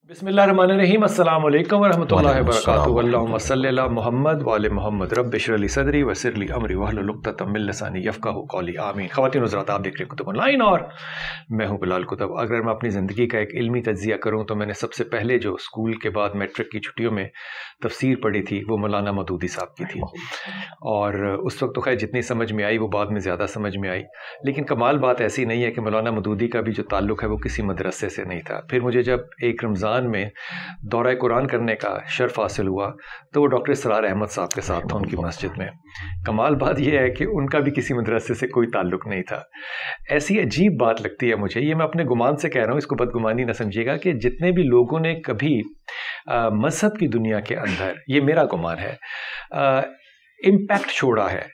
बिस्मिल्लाहिर्रहमानिर्रहीम। अस्सलाम वालेकुम वरहमतुल्लाहि वबरकातुहू। अल्लाहुम्मा सल्लि अला मुहम्मद व आले मुहम्मद। रब्बि इश्रह ली सदरी वयस्सिर ली अमरी वहलुल उक़दतम मिन लिसानी यफ़क़हू क़ौली। आमीन। ख़वातीन व हज़रात, आप देख रहे हैं कुतुब ऑनलाइन और मैं हूँ बिलाल कुतुब। अगर मैं अपनी ज़िंदगी का एक इल्मी तज्ज़िया करूँ तो मैंने सबसे पहले जो स्कूल के बाद मैट्रिक की छुट्टियों में तफसीर पढ़ी थी वो मौलाना मदूदी साहब की थी, और उस वक्त तो खैर जितनी समझ में आई वो बाद में ज़्यादा समझ में आई। लेकिन कमाल बात ऐसी नहीं है कि मौलाना मदूदी का भी जो ताल्लुक़ है वो किसी मदरसे से नहीं था। फिर मुझे जब एक रमज़ान में दौरा कुरान करने का शर्फ हासिल हुआ तो वो डॉक्टर इसरार अहमद साहब के साथ था उनकी मस्जिद में। कमाल बात यह है कि उनका भी किसी मदरसे से कोई ताल्लुक़ नहीं था। ऐसी अजीब बात लगती है मुझे, ये मैं अपने गुमान से कह रहा हूँ, इसको बदगुमानी ना समझिएगा, कि जितने भी लोगों ने कभी मज़हब की दुनिया के अंदर, ये मेरा गुमान है, इम्पैक्ट छोड़ा है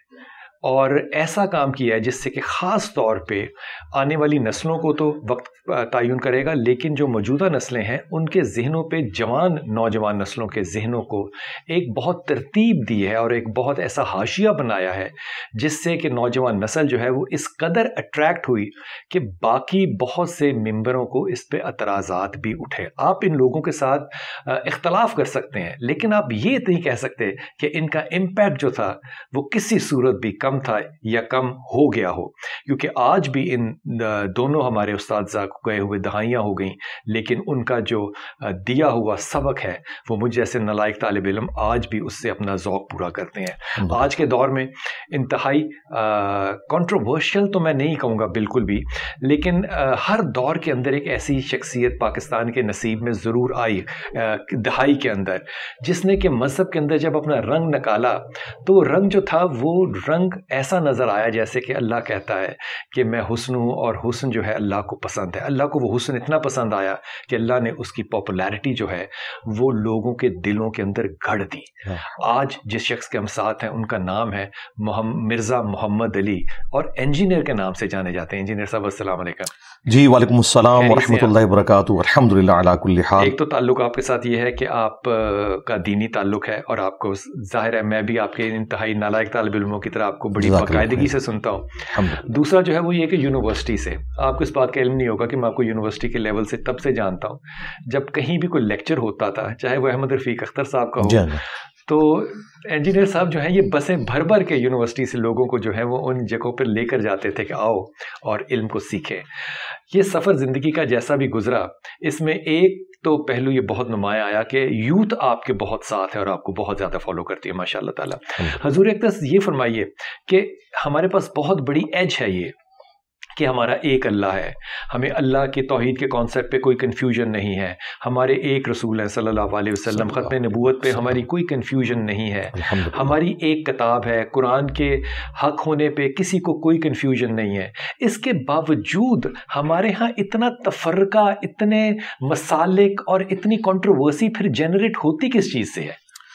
और ऐसा काम किया है जिससे कि ख़ास तौर पे आने वाली नस्लों को तो वक्त तयन करेगा, लेकिन जो मौजूदा नस्लें हैं उनके ज़हनों पे, नौजवान नस्लों के ज़हनों को एक बहुत तरतीब दी है और एक बहुत ऐसा हाशिया बनाया है जिससे कि नौजवान नस्ल जो है वो इस कदर अट्रैक्ट हुई कि बाकी बहुत से मेंबरों को इस पे एतराज़ात भी उठे। आप इन लोगों के साथ इख्तलाफ कर सकते हैं, लेकिन आप ये नहीं कह सकते कि इनका इम्पैक्ट जो था वो किसी सूरत भी कम था या कम हो गया हो, क्योंकि आज भी इन दोनों हमारे उस्ताद गए हुए दहाइयाँ हो गई, लेकिन उनका जो दिया हुआ सबक है वो मुझ जैसे नालायक तालिब इल्म आज भी उससे अपना ज़ौक़ पूरा करते हैं। आज के दौर में इंतहाई कंट्रोवर्शियल तो मैं नहीं कहूँगा बिल्कुल भी, लेकिन हर दौर के अंदर एक ऐसी शख्सियत पाकिस्तान के नसीब में ज़रूर आई दहाई के अंदर, जिसने कि मज़हब के अंदर जब अपना रंग निकाला तो वो रंग जो था वो रंग ऐसा नज़र आया जैसे कि अल्लाह कहता है कि मैं हुस्न हूँ और हुस्न जो है अल्लाह को पसंद है। अल्लाह को वो हुस्न इतना पसंद आया कि अल्लाह ने उसकी पॉपुलैरिटी जो है वो लोगों के दिलों के अंदर गढ़ दी। आज जिस शख्स के हम साथ हैं उनका नाम है मिर्ज़ा मोहम्मद अली, और इंजीनियर के नाम से जाने जाते हैं। इंजीनियर साहब अस्सलाम वालेकुम। जी वालेकुम अस्सलाम व रहमतुल्लाहि व बरकातुहू। अल्हम्दुलिल्लाह अला कुल्ली हाल। एक तो ताल्लुक़ आपके साथ ये है कि आप का दीनी ताल्लुक़ है और आपको ज़ाहिर है मैं भी आपके इंतहाई नालायक तालिब इल्मों की तरह आपको बड़ी बाकायदगी से सुनता हूँ। दूसरा जो है वो ये कि यूनिवर्सिटी से आपको इस बात का इल्म नहीं होगा कि मैं आपको यूनिवर्सिटी के लेवल से तब से जानता हूँ जब कहीं भी कोई लेक्चर होता था, चाहे वो अहमद रफ़ीक अख्तर साहब का हो, तो इंजीनियर साहब जो हैं ये बसें भर भर के यूनिवर्सिटी से लोगों को जो है वो उन जगहों पर लेकर जाते थे कि आओ और इल्म को सीखें। ये सफ़र ज़िंदगी का जैसा भी गुजरा, इसमें एक तो पहलू ये बहुत नुमाया आया कि यूथ आपके बहुत साथ है और आपको बहुत ज़्यादा फॉलो करती है माशाअल्लाह ताला। हजूर अक़दस ये फरमाइए कि हमारे पास बहुत बड़ी एज है ये कि हमारा एक अल्लाह है, हमें अल्लाह के तौहीद के कॉन्सेप्ट पे कोई कन्फ्यूजन नहीं है, हमारे एक रसूल हैं सल्लल्लाहु अलैहि वसल्लम, ख़त्म नबूवत पे हमारी कोई कन्फ्यूजन नहीं है, हमारी एक किताब है, कुरान के हक होने पे किसी को कोई कन्फ्यूजन नहीं है। इसके बावजूद हमारे यहाँ इतना तफर्का, इतने मसालिक और इतनी कंट्रोवर्सी फिर जनरेट होती किस चीज़ से है?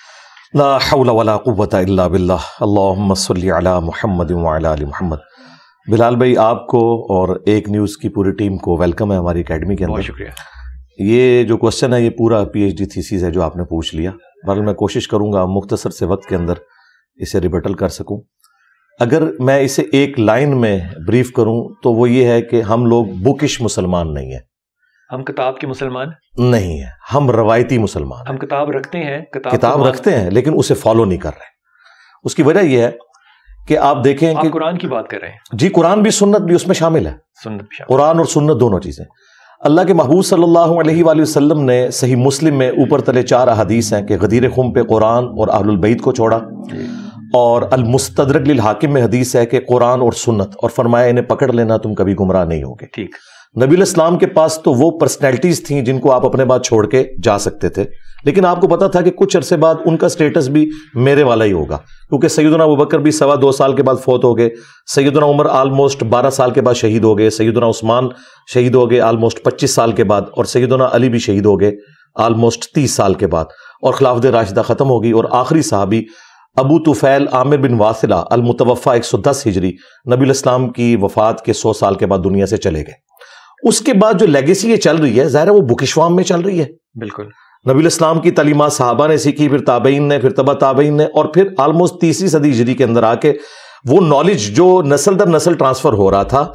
ला हौला वला कुव्वता इल्ला बिल्लाह। अल्लाहुम्मा सल्लि अला मुहम्मद व अला आलि मुहम्मद। बिलाल भाई, आपको और एक न्यूज़ की पूरी टीम को वेलकम है हमारी एकेडमी के अंदर। बहुत शुक्रिया। ये जो क्वेश्चन है ये पूरा पीएचडी थीसिस है जो आपने पूछ लिया, बहरहाल मैं कोशिश करूंगा मुख्तसर से वक्त के अंदर इसे रिबटल कर सकूं। अगर मैं इसे एक लाइन में ब्रीफ करूं तो वो ये है कि हम लोग बुकिश मुसलमान नहीं हैं। हम किताब के मुसलमान नहीं है, हम रवायती मुसलमान। हम किताब रखते हैं, किताब रखते हैं लेकिन उसे फॉलो नहीं कर रहे। उसकी वजह यह है कि आप देखें कि कुरान की बात कर रहे हैं। जी, कुरान भी सुन्नत भी उसमें शामिल है। सुन्नत भी शामिल, कुरान और सुन्नत दोनों चीजें। अल्लाह के महबूब सल्लल्लाहु अलैहि वसल्लम ने सही मुस्लिम में ऊपर तले 4 अहादीस हैं कि गदीर खुम पे कुरान और अहलुल बैत को छोड़ा, और अल मुस्तदरक लिल हाकिम में हदीस है कि कुरान और सुन्नत, और फरमाया इन्हें पकड़ लेना तुम कभी गुमराह नहीं होगे। ठीक। नबी इस्लाम के पास तो वो पर्सनैलिटीज थी जिनको आप अपने बाद छोड़ के जा सकते थे, लेकिन आपको पता था कि कुछ अरसे बाद उनका स्टेटस भी मेरे वाला ही होगा, क्योंकि सैयदना अबू बकर भी 2.25 साल के बाद फौत हो गए, सैयदना उमर ऑलमोस्ट 12 साल के बाद शहीद हो गए, सैयदना उस्मान शहीद हो गए ऑलमोस्ट 25 साल के बाद, और सैयदना अली भी शहीद हो गए ऑलमोस्ट 30 साल के बाद, और खिलाफत राशिदा ख़त्म हो गई, और आखिरी सहाबी अबू तुफैल आमिर बिन वासिला अल मुतवफ़ा 110 हिजरी नबी इस्लाम की वफ़ात के 100 साल के बाद दुनिया से चले गए। उसके बाद जो लेगेसी ये चल रही है, ज़ाहिर है वो बुकिशवाम में चल रही है। बिल्कुल। नबी इस्लाम की तालीमात सहाबा ने सीखी, फिर ताबईन ने, फिर तबा ताबईन ने, और फिर ऑलमोस्ट 3री सदी हिजरी के अंदर आके वो नॉलेज जो नस्ल दर नस्ल ट्रांसफ़र हो रहा था,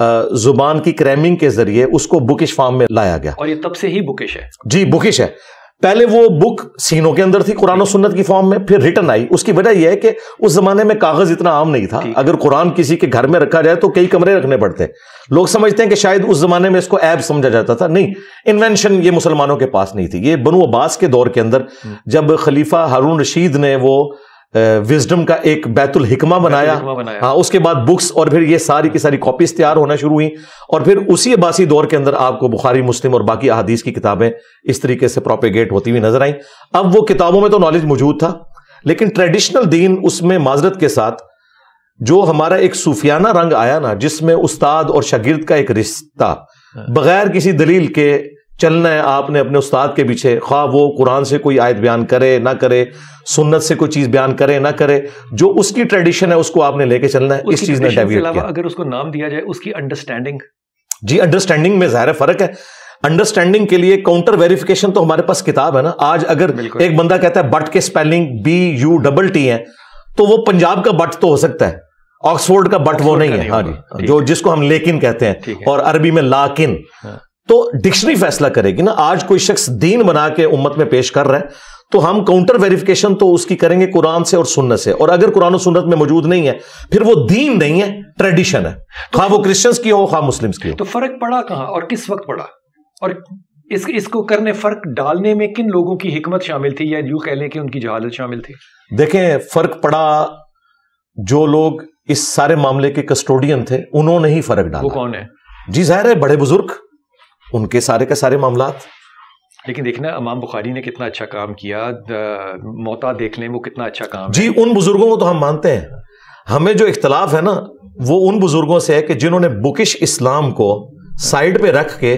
زبان کی کریمنگ کے ذریعے اس کو بکش فارم میں لایا گیا. اور یہ تب سے ہی بکش ہے؟ جی بکش ہے. پہلے وہ بک سینوں کے اندر تھی قرآن و سنت کی فارم میں, پھر ریٹن آئی. اس کی وجہ یہ ہے کہ اس زمانے میں کاغذ اتنا عام نہیں تھا. اگر قرآن کسی کے گھر میں رکھا جائے تو کئی کمرے رکھنے پڑتے. لوگ سمجھتے ہیں کہ شاید اس زمانے میں اس کو عیب سمجھا جاتا تھا. نہیں, انوینشن یہ مسلمانوں کے پاس نہیں تھی. یہ بنو عباس کے دور کے اندر جب خلیفہ ہارون رشید نے وہ وزڈم کا ایک بیت الحکمہ بنایا, ہاں, اس کے بعد بکس اور پھر یہ ساری کی ساری کاپیز تیار ہونا شروع ہوئی, اور پھر اسی عباسی دور کے اندر آپ کو بخاری, مسلم اور باقی احادیث کی کتابیں اس طریقے سے پروپیگیٹ ہوتی ہوئی نظر آئیں. اب وہ کتابوں میں تو نالج موجود تھا, لیکن ٹریڈیشنل دین اس میں معذرت کے ساتھ جو ہمارا ایک صوفیانہ رنگ آیا نا, جس میں استاد اور شاگرد کا ایک رشتہ بغیر کسی دلیل کے چلنا ہے آپ نے اپنے استاد کے پیچھے, خواہ وہ قرآن سے کوئی آیت بیان کرے نہ کرے, سنت سے کوئی چیز بیان کرے نہ کرے, جو اس کی ٹریڈیشن ہے اس کو آپ نے لے کے چلنا ہے. اس چیز نے ڈیویٹ کیا. اگر اس کو نام دیا جائے اس کی انڈرسٹینڈنگ, جی انڈرسٹینڈنگ میں ظاہر فرق ہے. انڈرسٹینڈنگ کے لیے کاؤنٹر ویریفیکیشن تو ہمارے پاس کتاب ہے نا. آج اگر ایک بندہ کہتا ہے بٹ کے سپیلنگ BUTT ہے, تو وہ پنجاب کا بٹ تو ہو سکتا ہے, آکسفورڈ کا بٹ وہ نہیں ہے. ہاں جی, جو جس کو ہم لیکن کہتے ہیں, اور عربی میں لاکن, تو ڈکشنری فیصلہ کرے گی نا. آج کوئی شخص دین بنا کے امت میں پیش کر رہا ہے, تو ہم کاؤنٹر ویریفیکیشن تو اس کی کریں گے قرآن سے اور سنت سے. اور اگر قرآن و سنت میں موجود نہیں ہے, پھر وہ دین نہیں ہے, ٹریڈیشن ہے, خواہ وہ کرسچنز کی ہو خواہ مسلمز کی ہو. تو فرق پڑا کہاں اور کس وقت پڑا, اور اس کو کرنے, فرق ڈالنے میں کن لوگوں کی حکمت شامل تھی, یا یوں کہہ لیں کہ ان کی جہالت شامل تھی؟ دیکھیں, فرق پڑا جو لوگ اس سارے معاملے کے کسٹوڈین تھے, انہوں نے ہی فرق ڈالا. وہ کون ہے؟ جی ظاہر ہے, بڑے بزرگ, ان کے سارے کے سارے معاملات. لیکن دیکھنا امام بخاری نے کتنا اچھا کام کیا, موتا دیکھ لیں وہ کتنا اچھا کام ہے. جی ان بزرگوں کو تو ہم مانتے ہیں. ہمیں جو اختلاف ہے نا, وہ ان بزرگوں سے ہے کہ جنہوں نے بکش اسلام کو سائیڈ پہ رکھ کے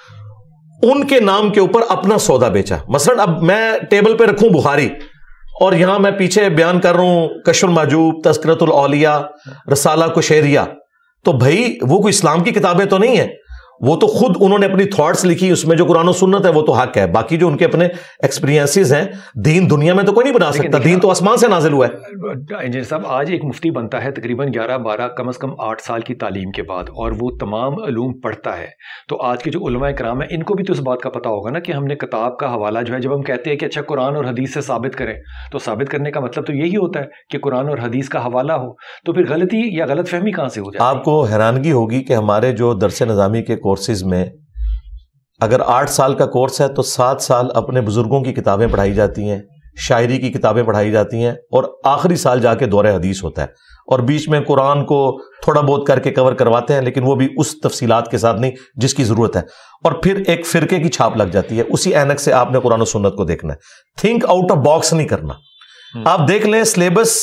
ان کے نام کے اوپر اپنا سودا بیچا. مثلا اب میں ٹیبل پہ رکھوں بخاری, اور یہاں میں پیچھے بیان کر رہا ہوں کشف المحجوب, تذکرۃ الاولیاء, رسالہ کشیریہ, تو بھائی وہ کوئی اسلام کی کتابیں تو نہیں ہیں. وہ تو خود انہوں نے اپنی تھاٹس لکھی, اس میں جو قرآن و سنت ہے وہ تو حق ہے. باقی جو ان کے اپنے ایکسپیرینسز ہیں, دین دنیا میں تو کوئی نہیں بنا سکتا, دین تو آسمان سے نازل ہوا ہے. انجینئر صاحب, آج ایک مفتی بنتا ہے تقریباً 11-12 کم از کم 8 سال کی تعلیم کے بعد, اور وہ تمام علوم پڑھتا ہے. تو آج کے جو علماء کرام ہیں, ان کو بھی تو اس بات کا پتہ ہوگا نا کہ ہم نے کتاب کا حوالہ جو ہے, جب ہم کہتے ہیں کہ اچھا قرآن اور حدیث سے ثابت کریں, تو ثابت کرنے کا مطلب تو یہی ہوتا ہے کہ قرآن اور حدیث کا حوالہ ہو. تو پھر غلطی یا غلط فہمی کہاں سے ہو جائے؟ آپ کو حیرانگی ہوگی کہ ہمارے جو درس نظامی کے کورسز میں اگر 8 سال کا کورس ہے تو 7 سال اپنے بزرگوں کی کتابیں پڑھائی جاتی ہیں, شاعری کی کتابیں پڑھائی جاتی ہیں, اور آخری سال جا کے دورہ حدیث ہوتا ہے, اور بیچ میں قرآن کو تھوڑا بہت کر کے کور کرواتے ہیں, لیکن وہ بھی اس تفصیلات کے ساتھ نہیں جس کی ضرورت ہے. اور پھر ایک فرقے کی چھاپ لگ جاتی ہے. اسی اینک سے آپ نے قرآن و سنت کو دیکھنا ہے, تھنک آؤٹ آف باکس نہیں کرنا. آپ دیکھ لیں سلیبس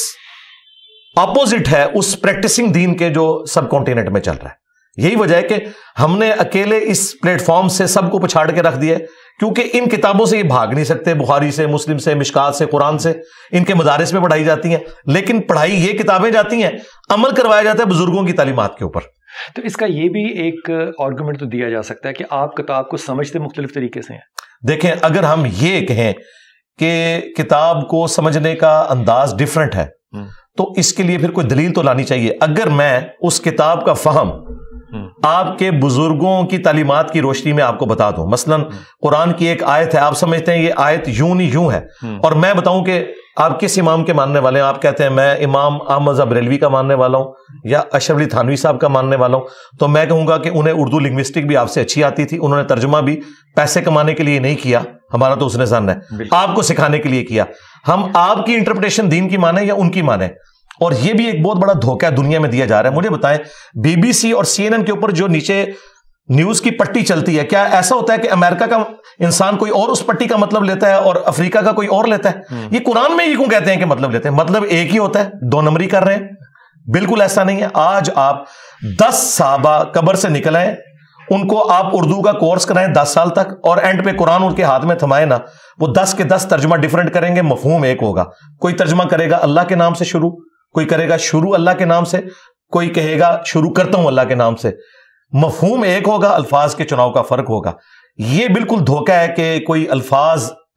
اپوزٹ ہے اس پریکٹسنگ دین کے جو سب کانٹیننٹ میں چل رہا ہے. یہی وجہ ہے کہ ہم نے اکیلے اس پلیٹ فارم سے سب کو پچھاڑ کے رکھ دیا ہے, کیونکہ ان کتابوں سے یہ بھاگ نہیں سکتے. بخاری سے, مسلم سے, مشکات سے, قرآن سے, ان کے مدارس میں پڑھائی جاتی ہیں, لیکن پڑھائی یہ کتابیں جاتی ہیں, عمل کروایا جاتا ہے بزرگوں کی تعلیمات کے اوپر. تو اس کا یہ بھی ایک آرگومنٹ تو دیا جا سکتا ہے کہ آپ کتاب کو سمجھتے مختلف طریقے سے ہیں. دیکھیں, اگر ہم یہ کہیں کہ کتاب کو سمجھنے کا انداز ڈیفرنٹ ہے, تو اس کے لیے پھر کوئی دلیل تو لانی چاہیے. اگر میں اس کتاب کا فہم آپ کے بزرگوں کی تعلیمات کی روشنی میں آپ کو بتا دوں, مثلا قرآن کی ایک آیت ہے, آپ سمجھتے ہیں یہ آیت یوں نہیں یوں ہے, اور میں بتاؤں کہ آپ کس امام کے ماننے والے ہیں, آپ کہتے ہیں میں امام احمد بریلوی کا ماننے والا ہوں یا اشرف علی تھانوی صاحب کا ماننے والا ہوں, تو میں کہوں گا کہ انہیں اردو لنگوسٹک بھی آپ سے اچھی آتی تھی, انہوں نے ترجمہ بھی پیسے کمانے کے لیے نہیں کیا, ہمارا تو اس نے ظن ہے, آپ کو سکھانے کے لیے کیا. ہم آپ کی انٹرپریٹیشن دین کی مانیں یا ان کی مانیں. اور یہ بھی ایک بہت بڑا دھوکہ دنیا میں دیا جا رہا ہے. مجھے بتائیں, BBC اور CNN کے اوپر جو نیچے نیوز کی پٹی چلتی ہے, کیا ایسا ہوتا ہے کہ امریکہ کا انسان کوئی اور اس پٹی کا مطلب لیتا ہے اور افریقہ کا کوئی اور لیتا ہے؟ یہ قرآن میں یہ کیوں کہتے ہیں کہ مطلب لیتے ہیں؟ مطلب ایک ہی ہوتا ہے, 2 نمبری کر رہے ہیں. بالکل ایسا نہیں ہے. آج آپ 10 صحابہ قبر سے نکل آئے, ان کو آپ اردو کا کورس کرائیں 10 سال تک, اور اینڈ پہ قرآن ان کے ہاتھ میں تھمائے نا, وہ 10 کے 10 ترجمہ ڈیفرنٹ کریں گے, مفہوم ایک ہوگا. کوئی ترجمہ کرے گا اللہ کے نام سے شروع, کوئی کرے گا شروع اللہ کے نام سے, کوئی کہے گا شروع کرتا ہوں اللہ کے نام سے. مفہوم ایک ہوگا, الفاظ کے چناؤ کا فرق ہوگا. یہ بالکل دھوکہ ہے کہ کوئی الفاظ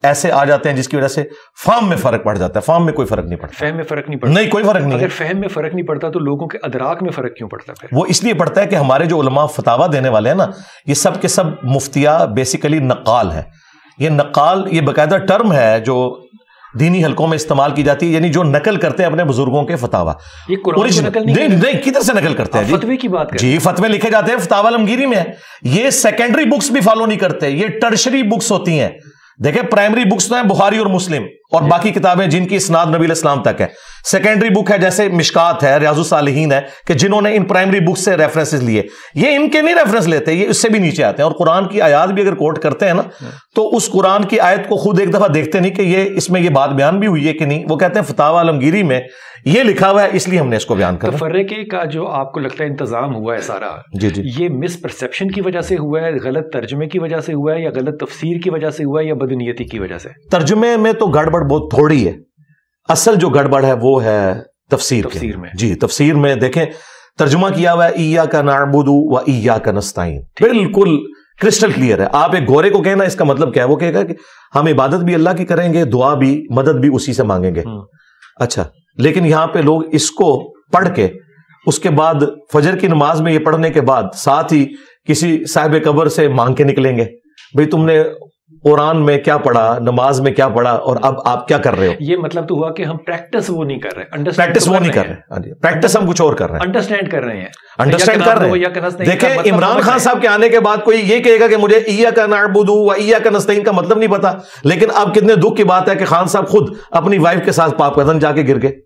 ایسے آ جاتے ہیں جس کی وجہ سے فہم میں فرق پڑ جاتا ہے. فہم میں کوئی فرق نہیں پڑتا. فہم میں فرق نہیں پڑتا. نہیں, کوئی فرق نہیں. اگر فہم میں فرق نہیں پڑتا تو لوگوں کے ادراک میں فرق کیوں پڑتا ہے؟ وہ اس لیے پڑتا ہے کہ ہمارے جو علماء فتاوا دینے والے ہیں نا, یہ سب کے سب مفتیا بیسیکلی نقال ہے. یہ نقال یہ باقاعدہ ٹرم ہے جو دینی حلقوں میں استعمال کی جاتی ہے, یعنی جو نقل کرتے ہیں اپنے بزرگوں کے فتاوا. یہ قرآن سے نقل نہیں, کدھر سے نقل کرتے ہیں؟ فتوے کی بات جی, فتوے لکھے جاتے ہیں, فتاوا علمگیری میں ہے. یہ سیکنڈری بکس بھی فالو نہیں کرتے, یہ ٹرشری بکس ہوتی ہیں. دیکھیں پرائمری بکس تو ہیں بخاری اور مسلم اور باقی کتابیں جن کی اسناد نبی علیہ السلام تک ہے. سیکنڈری بک ہے جیسے مشکات ہے, ریاض الصالحین ہے, کہ جنہوں نے ان پرائمری بکس سے ریفرنسز لیے. یہ ان کے نہیں ریفرنس لیتے, یہ اس سے بھی نیچے آتے ہیں. اور قرآن کی آیات بھی اگر کوٹ کرتے ہیں نا تو اس قرآن کی آیت کو خود ایک دفعہ دیکھتے نہیں کہ یہ اس میں یہ بات بیان بھی ہوئی ہے کہ نہیں. وہ کہتے ہیں فتاوا علمگیری میں یہ لکھا ہوا ہے اس لیے ہم نے اس کو بیان کرا. تفرقے کا جو آپ کو لگتا ہے انتظام ہوا ہے سارا, جی جی, یہ مس پرسیپشن کی وجہ سے ہوا ہے, غلط ترجمے کی وجہ سے ہوا ہے, یا غلط تفسیر کی وجہ سے ہوا ہے, یا بدنیتی کی وجہ سے؟ ترجمے میں تو گڑبڑ بہت تھوڑی ہے. اصل جو گڑبڑ ہے وہ ہے تفسیر میں. جی, تفسیر میں دیکھیں ترجمہ کیا ہوا ہے ایاک نعبد و ایاک نستعین, بالکل کرسٹل کلیئر ہے. آپ ایک گورے کو کہنا اس کا مطلب کیا ہے, وہ کہے گا کہ ہم عبادت بھی اللہ کی کریں گے, دعا بھی, مدد بھی اسی سے مانگیں گے. اچھا, لیکن یہاں پہ لوگ اس کو پڑھ کے اس کے بعد فجر کی نماز میں یہ پڑھنے کے بعد ساتھ ہی کسی صاحب قبر سے مانگ کے نکلیں گے, بھئی تم نے قرآن میں کیا پڑھا, نماز میں کیا پڑھا, اور اب آپ کیا کر رہے ہو. یہ مطلب تو ہوا کہ ہم پریکٹس وہ نہیں کر رہے, پریکٹس وہ نہیں کر رہے, پریکٹس ہم کچھ اور کر رہے ہیں, انڈرسٹینڈ کر رہے ہیں, انڈرسٹینڈ کر رہے ہیں. دیکھیں عمران خان صاحب کے آنے کے بعد کوئی یہ کہے گا کہ مجھے ایاک نعبد و ایاک نستعین کا مطلب نہیں پتا, لیکن اب کتنے دکھ کی بات ہے کہ خان صاحب خود اپنی وائف کے ساتھ پاپ قدم جا کے گر گئے.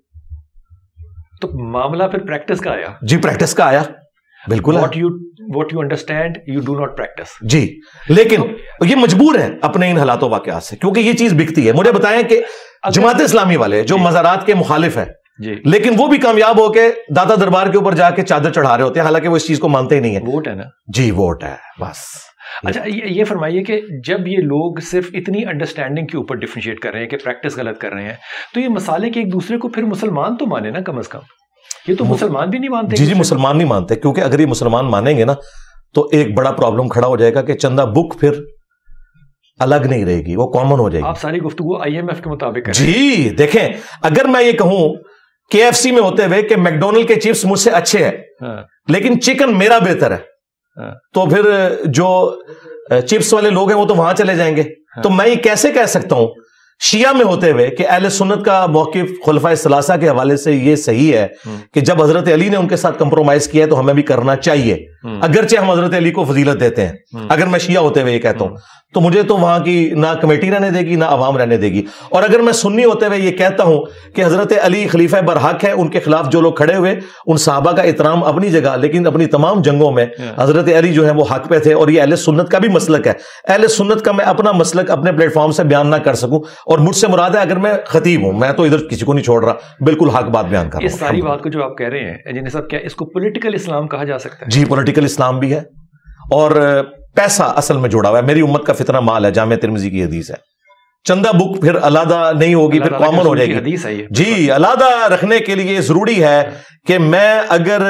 تو معاملہ پھر پریکٹس کا آیا. جی, پریکٹس کا آیا, بالکل. what you understand you do not practice. جی, لیکن یہ مجبور ہے اپنے ان حالات و واقعات سے, کیونکہ یہ چیز بکتی ہے. مجھے بتائیں کہ جماعت اسلامی والے جو مزارات کے مخالف ہیں, لیکن وہ بھی کامیاب ہو کے داتا دربار کے اوپر جا کے چادر چڑھا رہے ہوتے ہیں, حالانکہ وہ اس چیز کو مانتے ہی نہیں ہیں. ووٹ ہے نا جی, ووٹ ہے بس. اچھا, یہ فرمائیے کہ جب یہ لوگ صرف اتنی انڈرسٹینڈنگ کے اوپر ڈیفرینشیٹ کر رہے ہیں کہ پریکٹس غلط کر رہے ہیں, تو یہ مسالے کے ایک دوسرے کو پھر مسلمان تو مانے نا کم از کم. یہ تو مسلمان بھی نہیں مانتے. جی, مسلمان نہیں مانتے, کیونکہ اگر یہ مسلمان مانیں گے نا تو ایک بڑا پرابلم کھڑا ہو جائے گا کہ چندہ بک پھر الگ نہیں رہے گی, وہ کامن ہو جائے گی. آپ ساری گفتگو IMF کے مطابق کریں. جی دیکھیں, اگر میں یہ کہوں KFC میں ہوتے ہوئے کہ میکڈونلڈ کے چپس مجھ سے اچھے ہیں لیکن چکن میرا بہتر ہے, تو پھر جو چپس والے لوگ ہیں وہ تو وہاں چلے جائیں گے. تو میں یہ کیسے کہہ سکتا ہوں شیعہ میں ہوتے ہوئے کہ اہل سنت کا موقف خلفائے ثلاثہ کے حوالے سے یہ صحیح ہے کہ جب حضرت علی نے ان کے ساتھ کمپرومائز کیا ہے تو ہمیں بھی کرنا چاہیے, اگرچہ ہم حضرت علی کو فضیلت دیتے ہیں. اگر میں شیعہ ہوتے ہوئے یہ کہتا ہوں تو مجھے تو وہاں کی نہ کمیٹی رہنے دے گی نہ عوام رہنے دے گی. اور اگر میں سنی ہوتے ہوئے یہ کہتا ہوں کہ حضرت علی خلیفہ برحق ہے, ان کے خلاف جو لوگ کھڑے ہوئے ان صحابہ کا احترام اپنی جگہ, لیکن اپنی تمام جنگوں میں حضرت علی جو ہے وہ حق پہ تھے, اور یہ اہل سنت کا بھی مسلک ہے. اہل سنت کا میں اپنا مسلک اپنے پلیٹ فارم سے بیان نہ کر سکوں, اور مجھ سے مراد ہے اگر میں خطیب ہوں, میں تو ادھر کسی کو نہیں چھوڑ رہا, بالکل حق بات بیان کر رہا ہوں. اس ساری بات کو جو آپ کہہ رہے ہیں جنہیں صاحب, کیا اس کو پولیٹیکل اسلام کہا جا سکتا ہے؟ جی, پولیٹیکل اسلام بھی ہے, اور پیسہ اصل میں جوڑا ہوا ہے. میری امت کا فتنہ مال ہے, جامع ترمذی کی حدیث ہے. چندہ بک پھر علیحدہ نہیں ہوگی, پھر کامن ہو جائے گی. جی, علیحدہ رکھنے کے لیے ضروری ہے کہ میں اگر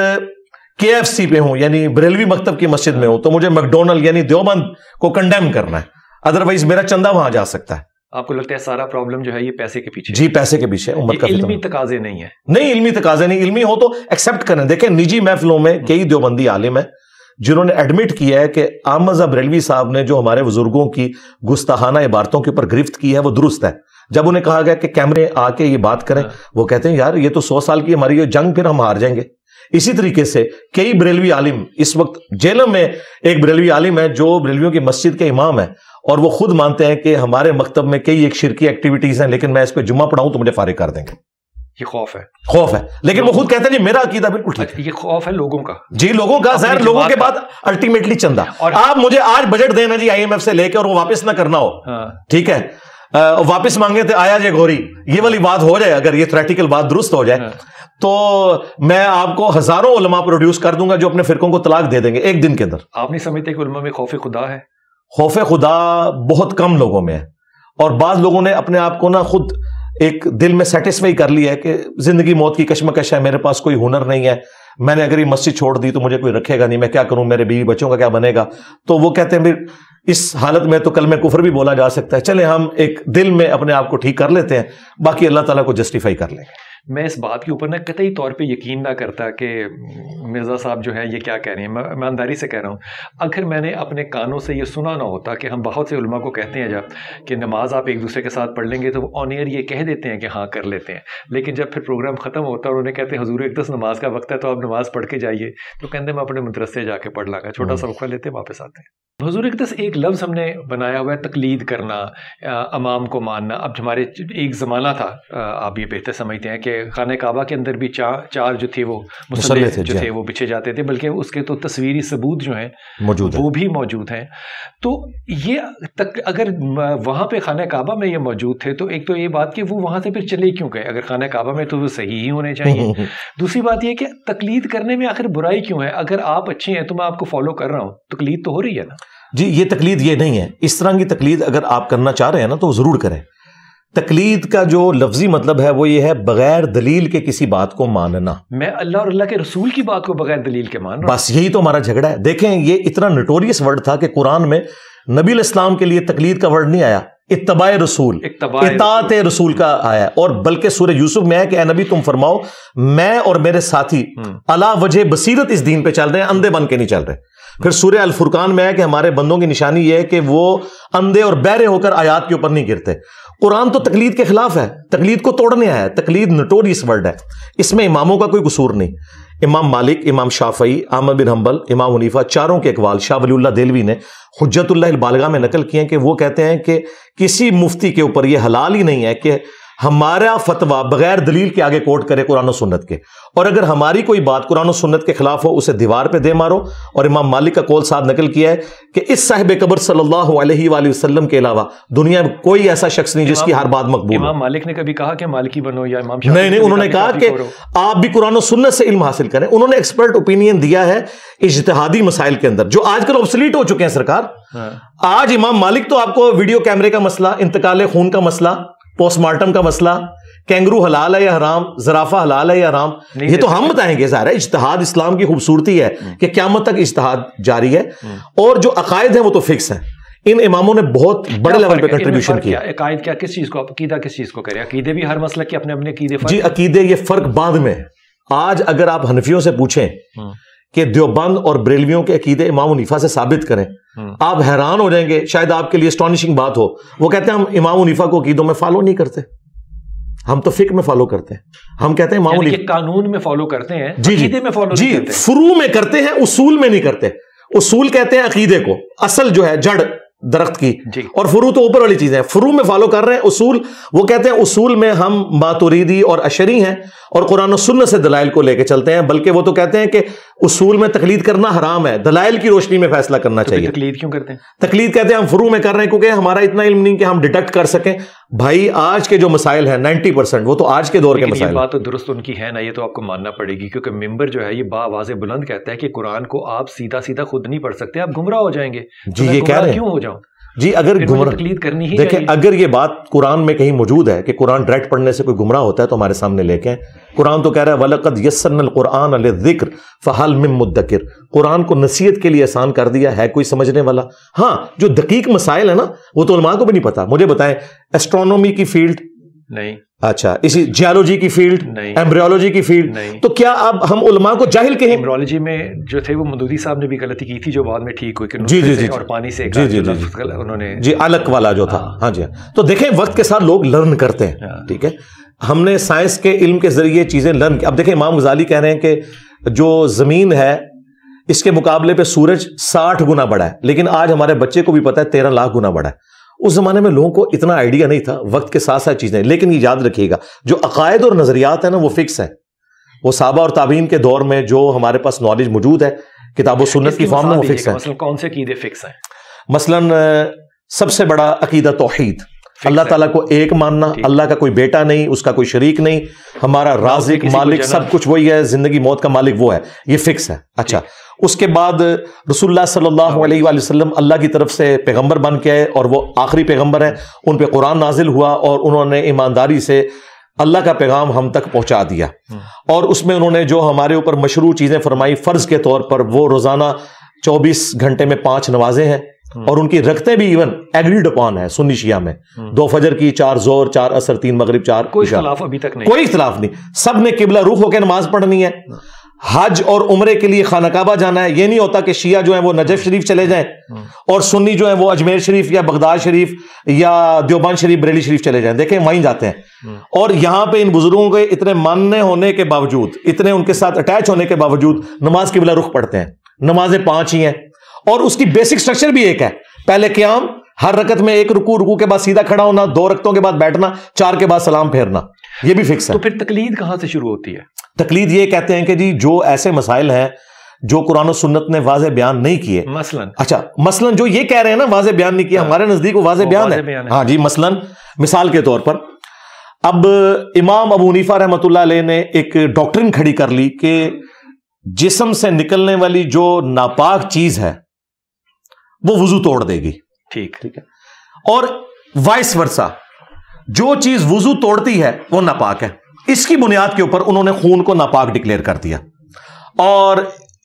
KFC پہ ہوں یعنی بریلوی مکتب کی مسجد میں ہوں تو مجھے میکڈونلڈ یعنی دیوبند کو کنڈیم کرنا ہے, ادروائز میرا چندہ وہاں جا سکتا ہے. آپ کو لگتا ہے سارا پرابلم جو ہے یہ پیسے کے پیچھے؟ جی, پیسے کے پیچھے. امت کا علمی تقاضے نہیں ہے. نہیں, علمی تقاضے نہیں. علمی ہو تو ایکسپٹ کریں. دیکھیں نجی محفلوں میں کئی دیوبندی عالم ہیں جنہوں نے ایڈمٹ کیا ہے کہ احمد بریلوی صاحب نے جو ہمارے بزرگوں کی گستاخانہ عبارتوں کے اوپر گرفت کی ہے وہ درست ہے. جب انہیں کہا گیا کہ کیمرے آ کے یہ بات کریں, وہ کہتے ہیں یار یہ تو 100 سال کی ہماری یہ جنگ, پھر ہم ہار جائیں گے. اسی طریقے سے کئی بریلوی عالم اس وقت جیلم میں, ایک بریلوی عالم ہے جو بریلویوں کی مسجد کے امام ہے, اور وہ خود مانتے ہیں کہ ہمارے مکتب میں کئی ایک شرکی ایکٹیویٹیز ہیں, لیکن میں اس پہ جمعہ پڑھاؤں تو مجھے فارغ کر دیں گے. یہ خوف ہے, خوف ہے, لیکن وہ خود کہتے ہیں جی میرا عقیدہ بالکل ٹھیک ہے. یہ خوف ہے لوگوں کا. جی, لوگوں کا, ظاہر لوگوں کے بعد الٹیمیٹلی چندہ. اور آپ مجھے آج بجٹ دینا جی IMF سے لے کے, اور وہ واپس نہ کرنا ہو, ٹھیک ہے, واپس مانگے تھے آیا جے گوری, یہ والی بات ہو جائے, اگر یہ تھریٹیکل بات درست ہو جائے تو میں آپ کو ہزاروں علماء پروڈیوس کر دوں گا جو اپنے فرقوں کو طلاق دے دیں گے ایک دن کے اندر. آپ نہیں سمجھتے کہ علماء میں خوف خدا ہے؟ خوف خدا بہت کم لوگوں میں ہے, اور بعض لوگوں نے اپنے آپ کو نا خود ایک دل میں سیٹسفائی کر لیا ہے کہ زندگی موت کی کشمکش ہے, میرے پاس کوئی ہنر نہیں ہے, میں نے اگر یہ مسجد چھوڑ دی تو مجھے کوئی رکھے گا نہیں, میں کیا کروں, میرے بیوی بچوں کا کیا بنے گا. تو وہ کہتے ہیں اس حالت میں تو کلمہ کفر بھی بولا جا سکتا ہے. چلیں ہم ایک دل میں اپنے آپ کو ٹھیک کر لیتے ہیں, باقی اللہ تعالیٰ کو جسٹیفائی کر لیں گے. میں اس بات کے اوپر نا قطعی طور پہ یقین نہ کرتا کہ مرزا صاحب جو ہے یہ کیا کہہ رہے ہیں. میں ایمانداری سے کہہ رہا ہوں, اگر میں نے اپنے کانوں سے یہ سنا نہ ہوتا کہ ہم بہت سے علماء کو کہتے ہیں جب کہ نماز آپ ایک دوسرے کے ساتھ پڑھ لیں گے تو وہ آن ایئر یہ کہہ دیتے ہیں کہ ہاں کر لیتے ہیں, لیکن جب پھر پروگرام ختم ہوتا ہے اور انہیں کہتے ہیں حضور ایک 10 نماز کا وقت ہے تو آپ نماز پڑھ کے جائیے, تو کہتے ہیں میں اپنے مدرسے جا کے پڑھ لاں گا, چھوٹا سا وقفہ لیتے ہیں واپس آتے ہیں. حضور اقدس ایک لفظ ہم نے بنایا ہوا ہے تقلید کرنا, امام کو ماننا. اب ہمارے ایک زمانہ تھا, آپ یہ بہتر سمجھتے ہیں کہ خانہ کعبہ کے اندر بھی چار جو تھے وہ مصلی جو تھے وہ بچھے جاتے تھے, بلکہ اس کے تو تصویری ثبوت جو ہیں وہ بھی موجود ہیں. تو یہ اگر وہاں پہ خانہ کعبہ میں یہ موجود تھے تو ایک تو یہ بات کہ وہ وہاں سے پھر چلے کیوں گئے, اگر خانہ کعبہ میں تو وہ صحیح ہی ہونے چاہیے. دوسری بات یہ کہ تقلید کرنے میں آخر برائی کیوں ہے؟ اگر آپ اچھے ہیں تو میں آپ کو فالو کر رہا ہوں, تقلید تو ہو رہی ہے نا. جی یہ تقلید یہ نہیں ہے, اس طرح کی تقلید اگر آپ کرنا چاہ رہے ہیں نا تو ضرور کریں. تقلید کا جو لفظی مطلب ہے وہ یہ ہے بغیر دلیل کے کسی بات کو ماننا. میں اللہ اور اللہ کے رسول کی بات کو بغیر دلیل کے مان رہا ہوں. بس یہی تو ہمارا جھگڑا ہے. دیکھیں یہ اتنا نوٹوریس ورڈ تھا کہ قرآن میں نبی علیہ السلام کے لیے تقلید کا ورڈ نہیں آیا, اتباع رسول, اطاعت رسول کا آیا. اور بلکہ سورہ یوسف میں ہے کہ اے نبی تم فرماؤ میں اور میرے ساتھی علی وجہ بصیرت اس دین پہ چل رہے ہیں, اندھے بن کے نہیں چل رہے. پھر سورہ الفرقان میں ہے کہ ہمارے بندوں کی نشانی یہ ہے کہ وہ اندھے اور بہرے ہو کر آیات کے اوپر نہیں گرتے. قرآن تو تقلید کے خلاف ہے, تقلید کو توڑنے آیا ہے. تقلید نوٹوریس ورڈ ہے, اس میں اماموں کا کوئی قصور نہیں. امام مالک, امام شافعی, احمد بن حنبل, امام حنیفہ, چاروں کے اقوال شاہ ولی اللہ دہلوی نے حجت اللہ البالغہ میں نقل کیے ہیں کہ وہ کہتے ہیں کہ کسی مفتی کے اوپر یہ حلال ہی نہیں ہے کہ ہمارا فتویٰ بغیر دلیل کے آگے کوٹ کرے قرآن و سنت کے, اور اگر ہماری کوئی بات قرآن و سنت کے خلاف ہو اسے دیوار پہ دے مارو. اور امام مالک کا قول صاحب نقل کیا ہے کہ اس صاحب قبر صلی اللہ علیہ وآلہ وسلم کے علاوہ دنیا میں کوئی ایسا شخص نہیں جس کی ہر بات مقبول ہو. امام مالک نے کبھی کہا کہ مالکی بنو یا امام شافعی؟ نہیں, انہوں نے کہا کہ آپ بھی قرآن و سنت سے علم حاصل کریں. انہوں نے ایکسپرٹ اوپینین دیا ہے اجتہادی مسائل کے اندر جو آج کل obsolete ہو چکے ہیں. سرکار آج امام مالک تو آپ کو ویڈیو کیمرے کا مسئلہ, انتقال خون کا مسئلہ, پوسٹ مارٹم کا مسئلہ, کینگرو حلال ہے یا حرام, زرافہ حلال ہے یا حرام, یہ تو ہم بتائیں گے. ظاہر ہے اجتہاد اسلام کی خوبصورتی ہے کہ قیامت تک اجتہاد جاری ہے, اور جو عقائد ہیں وہ تو فکس ہیں. ان اماموں نے بہت بڑے لیول پہ کنٹریبیوشن کیا. عقائد کیا, کس چیز کو, عقیدہ کس چیز کو کرے؟ عقیدے بھی ہر مسئلہ کے اپنے اپنے عقیدے. جی عقیدے یہ فرق بعد میں. آج اگر آپ حنفیوں سے پوچھیں کہ دیوبند اور بریلویوں کے عقیدے امام حنیفہ سے ثابت کریں, آپ حیران ہو جائیں گے. شاید آپ کے لیے اسٹانشنگ بات ہو. وہ کہتے ہیں ہم امام حنیفہ کو عقیدوں میں فالو نہیں کرتے, ہم تو فقہ میں فالو کرتے ہیں. ہم کہتے ہیں امام حنیفہ قانون میں فالو کرتے ہیں, عقیدے میں فالو نہیں کرتے. فروع میں کرتے ہیں, اصول میں نہیں کرتے. اصول کہتے ہیں عقیدے کو, اصل جو ہے جڑ درخت کی, اور فروع تو اوپر والی چیزیں ہیں. فروع میں فالو کر رہے ہیں, اصول وہ کہتے ہیں اصول میں ہم ماتوریدی اور اشعری ہیں اور قرآن و سنت سے دلائل کو لے کے چلتے ہیں. بلکہ وہ تو کہتے ہیں کہ اصول میں تقلید کرنا حرام ہے, دلائل کی روشنی میں فیصلہ کرنا چاہیے. تقلید کیوں کرتے ہیں؟ تقلید کہتے ہیں ہم فروع میں کر رہے ہیں کیونکہ ہمارا اتنا علم نہیں کہ ہم ڈیٹیکٹ کر سکیں. بھائی آج کے جو مسائل ہیں 90% وہ تو آج کے دور کے مسائل. یہ بات تو درست ان کی ہے نا, یہ تو آپ کو ماننا پڑے گی, کیونکہ ممبر جو ہے یہ باواضح بلند کہتا ہے کہ قرآن کو آپ سیدھا سیدھا خود نہیں پڑھ سکتے, آپ گمراہ ہو جائیں گے. جی یہ کہہ رہے ہیں, کیوں ہو جاؤں؟ جی اگر تقلید کرنی ہی دیکھیں, اگر یہ بات قرآن میں کہیں موجود ہے کہ قرآن ڈائریکٹ پڑھنے سے کوئی گمراہ ہوتا ہے تو ہمارے سامنے لے کے. قرآن تو کہہ رہا ہے وَلَقَدْ يَسَّرْنَا الْقُرْآنَ لِلذِّكْرِ فَهَلْ مِن مُدَّكِرٍ, قرآن کو نصیحت کے لیے آسان کر دیا, ہے کوئی سمجھنے والا؟ ہاں جو دقیق مسائل ہیں نا وہ تو علماء کو بھی نہیں پتا. مجھے بتائیں ایسٹرونومی کی فیلڈ نہیں, اچھا اسی جیولوجی کی فیلڈ نہیں, ایمبریولوجی کی فیلڈ نہیں, تو کیا اب ہم علماء کو جاہل کہیں؟ ایمبریولوجی میں جو تھے وہ مودودی صاحب نے بھی غلطی کی تھی جو بعد میں ٹھیک ہوئی کہ جی جی جی اور پانی سے انہوں نے جی علق والا جو تھا. ہاں جی, تو دیکھیں وقت کے ساتھ لوگ لرن کرتے ہیں. ٹھیک ہے, ہم نے سائنس کے علم کے ذریعے چیزیں لرن کی. اب دیکھیں امام غزالی کہہ رہے ہیں کہ جو زمین ہے اس کے مقابلے پہ سورج 60 گنا بڑا ہے, لیکن آج ہمارے بچے کو بھی پتا ہے 13 لاکھ گنا بڑا ہے. اس زمانے میں لوگوں کو اتنا آئیڈیا نہیں تھا, وقت کے ساتھ ساتھ چیزیں. لیکن یہ یاد رکھیے گا جو عقائد اور نظریات ہیں نا وہ فکس ہیں. وہ صحابہ اور تابعین کے دور میں جو ہمارے پاس نالج موجود ہے کتاب و سنت کی فارم میں وہ فکس ہے. مثلا کون سے عقیدے فکس ہیں؟ مثلا سب سے بڑا عقیدہ توحید, اللہ تعالیٰ کو ایک ماننا, اللہ کا کوئی بیٹا نہیں, اس کا کوئی شریک نہیں, ہمارا رازق مالک سب کچھ وہی ہے, زندگی موت کا مالک وہ ہے, یہ فکس ہے. اچھا, اس کے بعد رسول اللہ صلی اللہ علیہ وآلہ وسلم اللہ کی طرف سے پیغمبر بن کے آئے اور وہ آخری پیغمبر ہیں, ان پہ قرآن نازل ہوا اور انہوں نے ایمانداری سے اللہ کا پیغام ہم تک پہنچا دیا. اور اس میں انہوں نے جو ہمارے اوپر مشروع چیزیں فرمائی فرض کے طور پر, وہ روزانہ 24 گھنٹے میں 5 نمازیں ہیں. اور ان کی رکھتے بھی ایون ایگریڈ اپون ہے سنی شیعہ میں، 2 فجر کی، 4 ظہر، 4 عصر، 3 مغرب، 4 کوئی اختلاف ابھی تک نہیں، کوئی اختلاف نہیں، سب نے قبلہ رخ ہو کے نماز پڑھنی ہے۔ حج اور عمرے کے لیے خانہ کعبہ جانا ہے، یہ نہیں ہوتا کہ شیعہ جو ہیں وہ نجف شریف چلے جائیں اور سنی جو ہیں وہ اجمیر شریف یا بغداد شریف یا دیوبند شریف، بریلی شریف چلے جائیں، دیکھیں وہیں جاتے ہیں۔ اور یہاں پہ ان بزرگوں کے اتنے ماننے ہونے کے باوجود، اتنے ان کے ساتھ اٹیچ ہونے کے باوجود نماز قبلہ رخ پڑھتے ہیں۔ نمازیں 5 ہی ہیں اور اس کی بیسک سٹرکچر بھی ایک ہے، پہلے قیام، ہر رکعت میں 1 رکوع، رکوع کے بعد سیدھا کھڑا ہونا، 2 رکعتوں کے بعد بیٹھنا، 4 کے بعد سلام پھیرنا، یہ بھی فکس ہے۔ تو پھر تقلید کہاں سے شروع ہوتی ہے؟ تقلید یہ کہتے ہیں کہ جی جو ایسے مسائل ہیں جو قرآن و سنت نے واضح بیان نہیں کیے، مثلاً جو یہ کہہ رہے ہیں نا واضح بیان نہیں کیا، ہمارے نزدیک وہ واضح بیان ہے۔ ہاں جی، مثلاً مثال کے طور پر اب امام ابو حنیفہ رحمۃ اللہ علیہ نے ایک ڈاکٹرن کھڑی کر لی کہ جسم سے نکلنے والی جو ناپاک چیز ہے وہ وضو توڑ دے گی، ٹھیک ہے، اور وائس ورسا جو چیز وضو توڑتی ہے وہ ناپاک ہے۔ اس کی بنیاد کے اوپر انہوں نے خون کو ناپاک ڈکلیئر کر دیا اور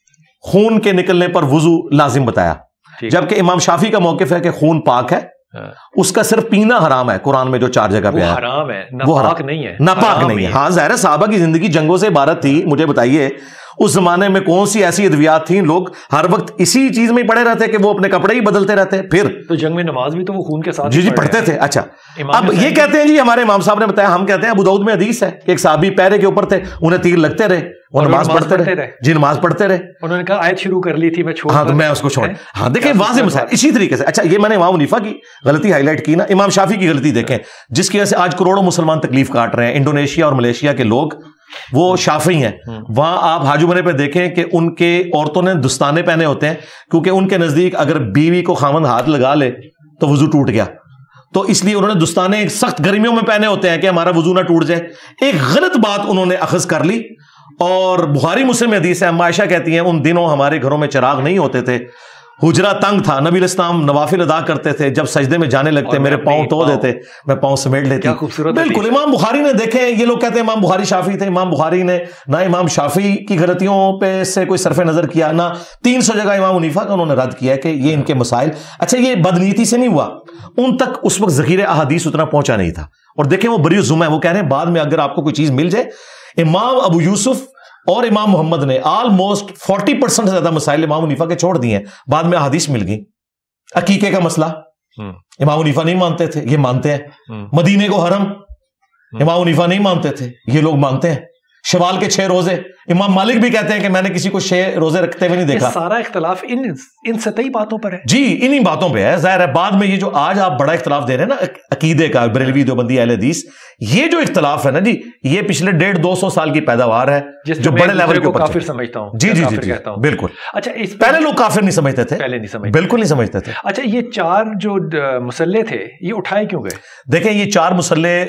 خون کے نکلنے پر وضو لازم بتایا، جبکہ امام شافعی کا موقف ہے کہ خون پاک ہے، اس کا صرف پینا حرام ہے۔ قرآن میں جو 4 جگہ پہ حرام ہے، ناپاک نہیں ہے، ناپاک نہیں ہے۔ ہاں ظاہر ہے صحابہ کی زندگی جنگوں سے عبارت تھی، مجھے بتائیے اس زمانے میں کون سی ایسی ادویات تھیں، لوگ ہر وقت اسی چیز میں پڑے رہتے کہ وہ اپنے کپڑے ہی بدلتے رہتے۔ پھر تو جنگ میں نماز بھی تو وہ خون کے ساتھ جی پڑھتے تھے۔ اچھا، اب یہ کہتے ہیں جی ہمارے امام صاحب نے بتایا، ہم کہتے ہیں ابو داؤد میں حدیث ہے کہ ایک صحابی پیرے کے اوپر تھے، انہیں تیر لگتے رہے اور نماز پڑھتے رہے، جی نماز پڑھتے رہے۔ انہوں نے کہا آیت شروع کر لی تھی میں چھوڑ، ہاں تو میں اس کو چھوڑ، ہاں دیکھیں واضح مسائل اسی طریقے سے۔ اچھا، یہ میں نے امام حنیفہ کی غلطی ہائی لائٹ کی نا، امام شافعی کی غلطی دیکھیں جس کی وجہ سے آج کروڑوں مسلمان تکلیف کاٹ رہے ہیں۔ انڈونیشیا اور ملیشیا کے لوگ وہ شافعی ہیں، وہاں آپ حاج عمرے پہ دیکھیں کہ ان کے عورتوں نے دستانے پہنے ہوتے ہیں، کیونکہ ان کے نزدیک اگر بیوی کو خاوند ہاتھ لگا لے تو وضو ٹوٹ گیا، تو اس لیے انہوں نے دستانے سخت گرمیوں میں پہنے ہوتے ہیں کہ ہمارا وضو نہ ٹوٹ جائے۔ ایک غلط بات انہوں نے اخذ کر لی، اور بخاری مسلم حدیث ہے، عائشہ کہتی ہیں ان دنوں ہمارے گھروں میں چراغ نہیں ہوتے تھے، حجرہ تنگ تھا، نبی علیہ السلام نوافل ادا کرتے تھے، جب سجدے میں جانے لگتے میرے پاؤں تو دیتے، میں پاؤں سمیٹ لیتی۔ بالکل، امام بخاری نے دیکھیں، یہ لوگ کہتے ہیں امام بخاری شافعی تھے، امام بخاری نے نہ امام شافعی کی غلطیوں پہ سے کوئی صرف نظر کیا، نہ 300 جگہ امام حنیفہ کا انہوں نے رد کیا ہے کہ یہ ان کے مسائل۔ اچھا، یہ بدنیتی سے نہیں ہوا، ان تک اس وقت ذخیرہ احادیث اتنا پہنچا نہیں تھا، اور دیکھیں وہ بری الذمہ ہے، وہ کہہ رہے ہیں بعد میں اگر آپ کو کوئی چیز مل جائے۔ امام ابو یوسف اور امام محمد نے آلموسٹ 40% سے زیادہ مسائل امام حنیفہ کے چھوڑ دیے ہیں، بعد میں احادیث مل گئی۔ عقیقے کا مسئلہ امام حنیفہ نہیں مانتے تھے، یہ مانتے ہیں۔ مدینے کو حرم امام حنیفہ نہیں مانتے تھے، یہ لوگ مانتے ہیں۔ شوال کے 6 روزے امام مالک بھی کہتے ہیں کہ میں نے کسی کو 6 روزے رکھتے ہوئے نہیں دیکھا۔ سارا اختلاف ان سطحی باتوں پر ہے، جی انہی باتوں پہ ہے۔ ظاہر ہے بعد میں یہ جو آج آپ بڑا اختلاف دے رہے ہیں نا عقیدے کا، بریلوی دیوبندی اہل حدیث، یہ جو اختلاف ہے نا جی، یہ پچھلے 150-200 سال کی پیداوار ہے جو بڑے لیول کے اوپر کافر سمجھتا ہوں۔ جی بالکل۔ اچھا، پہلے لوگ کافر نہیں سمجھتے تھے، پہلے نہیں سمجھتے، بالکل نہیں سمجھتے تھے۔ اچھا، یہ 4 جو مسلح تھے یہ اٹھائے کیوں گئے؟ دیکھیں یہ 4 مسلح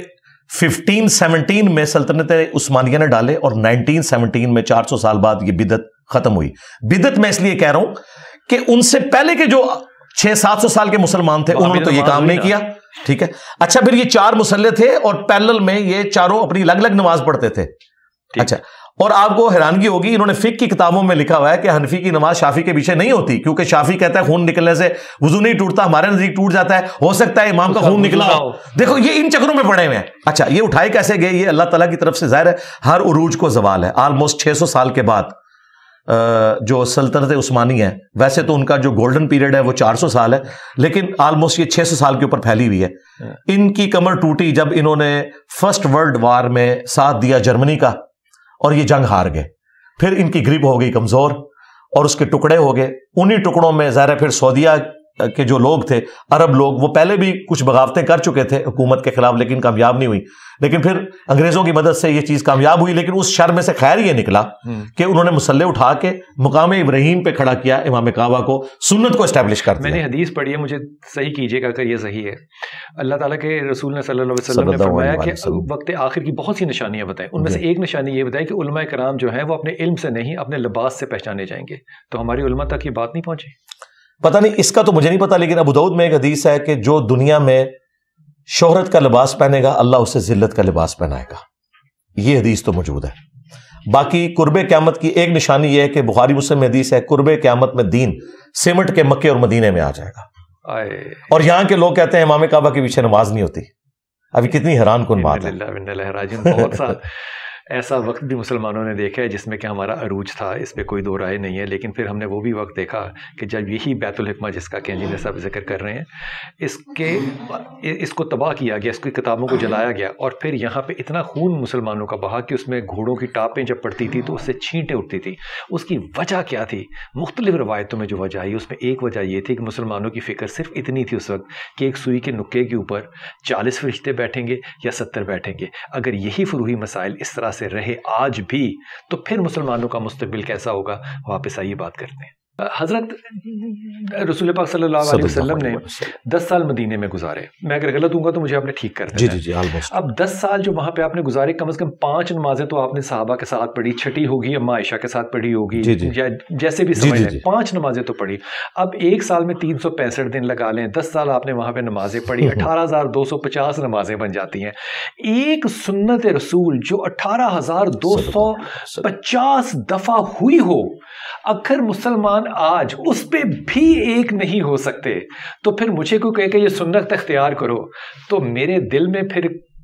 1517 میں سلطنت عثمانیہ نے ڈالے، اور 1917 میں 400 سال بعد یہ بدعت ختم ہوئی۔ بدعت میں اس لیے کہہ رہا ہوں کہ ان سے پہلے کے جو 600-700 سال کے مسلمان تھے انہوں نے تو یہ کام نہیں کیا، ٹھیک ہے۔ اچھا، پھر یہ 4 مسلح تھے اور پیرلل میں یہ چاروں اپنی الگ الگ نماز پڑھتے تھے۔ اچھا، اور آپ کو حیرانگی ہوگی، انہوں نے فقہ کی کتابوں میں لکھا ہوا ہے کہ حنفی کی نماز شافعی کے پیچھے نہیں ہوتی، کیونکہ شافعی کہتا ہے خون نکلنے سے وضو نہیں ٹوٹتا، ہمارے نزدیک ٹوٹ جاتا ہے، ہو سکتا ہے امام کا خون نکلا ہو۔ دیکھو یہ ان چکروں میں پڑے ہوئے ہیں۔ اچھا، یہ اٹھائے کیسے گئے؟ یہ اللہ تعالیٰ کی طرف سے ظاہر ہے ہر عروج کو زوال ہے۔ آلموسٹ 600 سال کے بعد جو سلطنت عثمانی ہے، ویسے تو ان کا جو گولڈن پیریڈ ہے وہ 400 سال ہے، لیکن آلموسٹ یہ 600 سال کے اوپر پھیلی ہوئی ہے۔ ان کی کمر ٹوٹی جب انہوں نے فرسٹ ورلڈ وار میں ساتھ دیا جرمنی کا، اور یہ جنگ ہار گئے۔ پھر ان کی گریپ ہو گئی کمزور اور اس کے ٹکڑے ہو گئے۔ انہی ٹکڑوں میں ظاہر ہے پھر سعودیہ کے جو لوگ تھے، عرب لوگ، وہ پہلے بھی کچھ بغاوتیں کر چکے تھے حکومت کے خلاف، لیکن کامیاب نہیں ہوئی۔ لیکن پھر انگریزوں کی مدد سے یہ چیز کامیاب ہوئی، لیکن اس شر میں سے خیر یہ نکلا کہ انہوں نے مسلح اٹھا کے مقام ابراہیم پہ کھڑا کیا، امام کعبہ کو، سنت کو اسٹیبلش کر دیا۔ میں نے حدیث پڑھی ہے، مجھے صحیح کیجیے گا اگر یہ صحیح ہے۔ اللہ تعالیٰ کے رسول نے صلی اللہ علیہ وسلم نے فرمایا کہ وقت آخر کی بہت سی نشانیاں بتائیں، ان میں سے ایک نشانی یہ بتائی کہ علماء کرام جو ہیں وہ اپنے علم سے نہیں اپنے لباس سے پہچانے جائیں گے۔ تو ہماری علماء تک یہ بات نہیں پہنچی؟ پتہ نہیں، اس کا تو مجھے نہیں پتا، لیکن ابو داؤد میں ایک حدیث ہے کہ جو دنیا میں شہرت کا لباس پہنے گا اللہ اسے ذلت کا لباس پہنائے گا۔ یہ حدیث تو موجود ہے۔ باقی قرب قیامت کی ایک نشانی یہ ہے کہ بخاری مسلم میں حدیث ہے، قرب قیامت میں دین سمٹ کے مکے اور مدینے میں آ جائے گا۔ اور یہاں کے لوگ کہتے ہیں امام کعبہ کے پیچھے نماز نہیں ہوتی. ابھی کتنی حیران کن بات ہے. بہت سا ایسا وقت بھی مسلمانوں نے دیکھا ہے جس میں کہ ہمارا عروج تھا، اس پہ کوئی دو رائے نہیں ہے، لیکن پھر ہم نے وہ بھی وقت دیکھا کہ جب یہی بیت الحکمہ جس کا کہ انجینئر صاحب ذکر کر رہے ہیں، اس کو تباہ کیا گیا، اس کی کتابوں کو جلایا گیا، اور پھر یہاں پہ اتنا خون مسلمانوں کا بہا کہ اس میں گھوڑوں کی ٹاپیں جب پڑتی تھی تو اس سے چھینٹیں اٹھتی تھی. اس کی وجہ کیا تھی؟ مختلف روایتوں میں جو وجہ آئی اس میں ایک وجہ یہ تھی کہ مسلمانوں کی فکر صرف اتنی تھی اس وقت کہ ایک سوئی کے نکے کے اوپر 40 فرشتے بیٹھیں گے یا 70 بیٹھیں گے. اگر یہی فروعی مسائل اس طرح سے رہے آج بھی تو پھر مسلمانوں کا مستقبل کیسا ہوگا؟ واپس آئیے بات کرتے ہیں. حضرت رسول پاک صلی اللہ علیہ وسلم نے 10 سال مدینے میں گزارے. میں اگر غلط ہوں گا تو مجھے آپ نے ٹھیک کر دیا. جی اب 10 سال جو وہاں پہ آپ نے گزارے، کم از کم 5 نمازیں تو آپ نے صحابہ کے ساتھ پڑھی، چھٹی ہوگی اما عائشہ کے ساتھ پڑھی ہوگی، جیسے بھی سمجھ لیں 5 نمازیں تو پڑھی. اب ایک سال میں 365 دن لگا لیں، 10 سال آپ نے وہاں پہ نمازیں پڑھی، 18,250 نمازیں بن جاتی ہیں. ایک سنت رسول جو 18,250 دفعہ ہوئی ہو، اگر مسلمان آج اس پہ بھی ایک نہیں ہو سکتے تو پھر مجھے کوئی کہے کہ یہ سنت اختیار کرو تو میرے دل میں پھر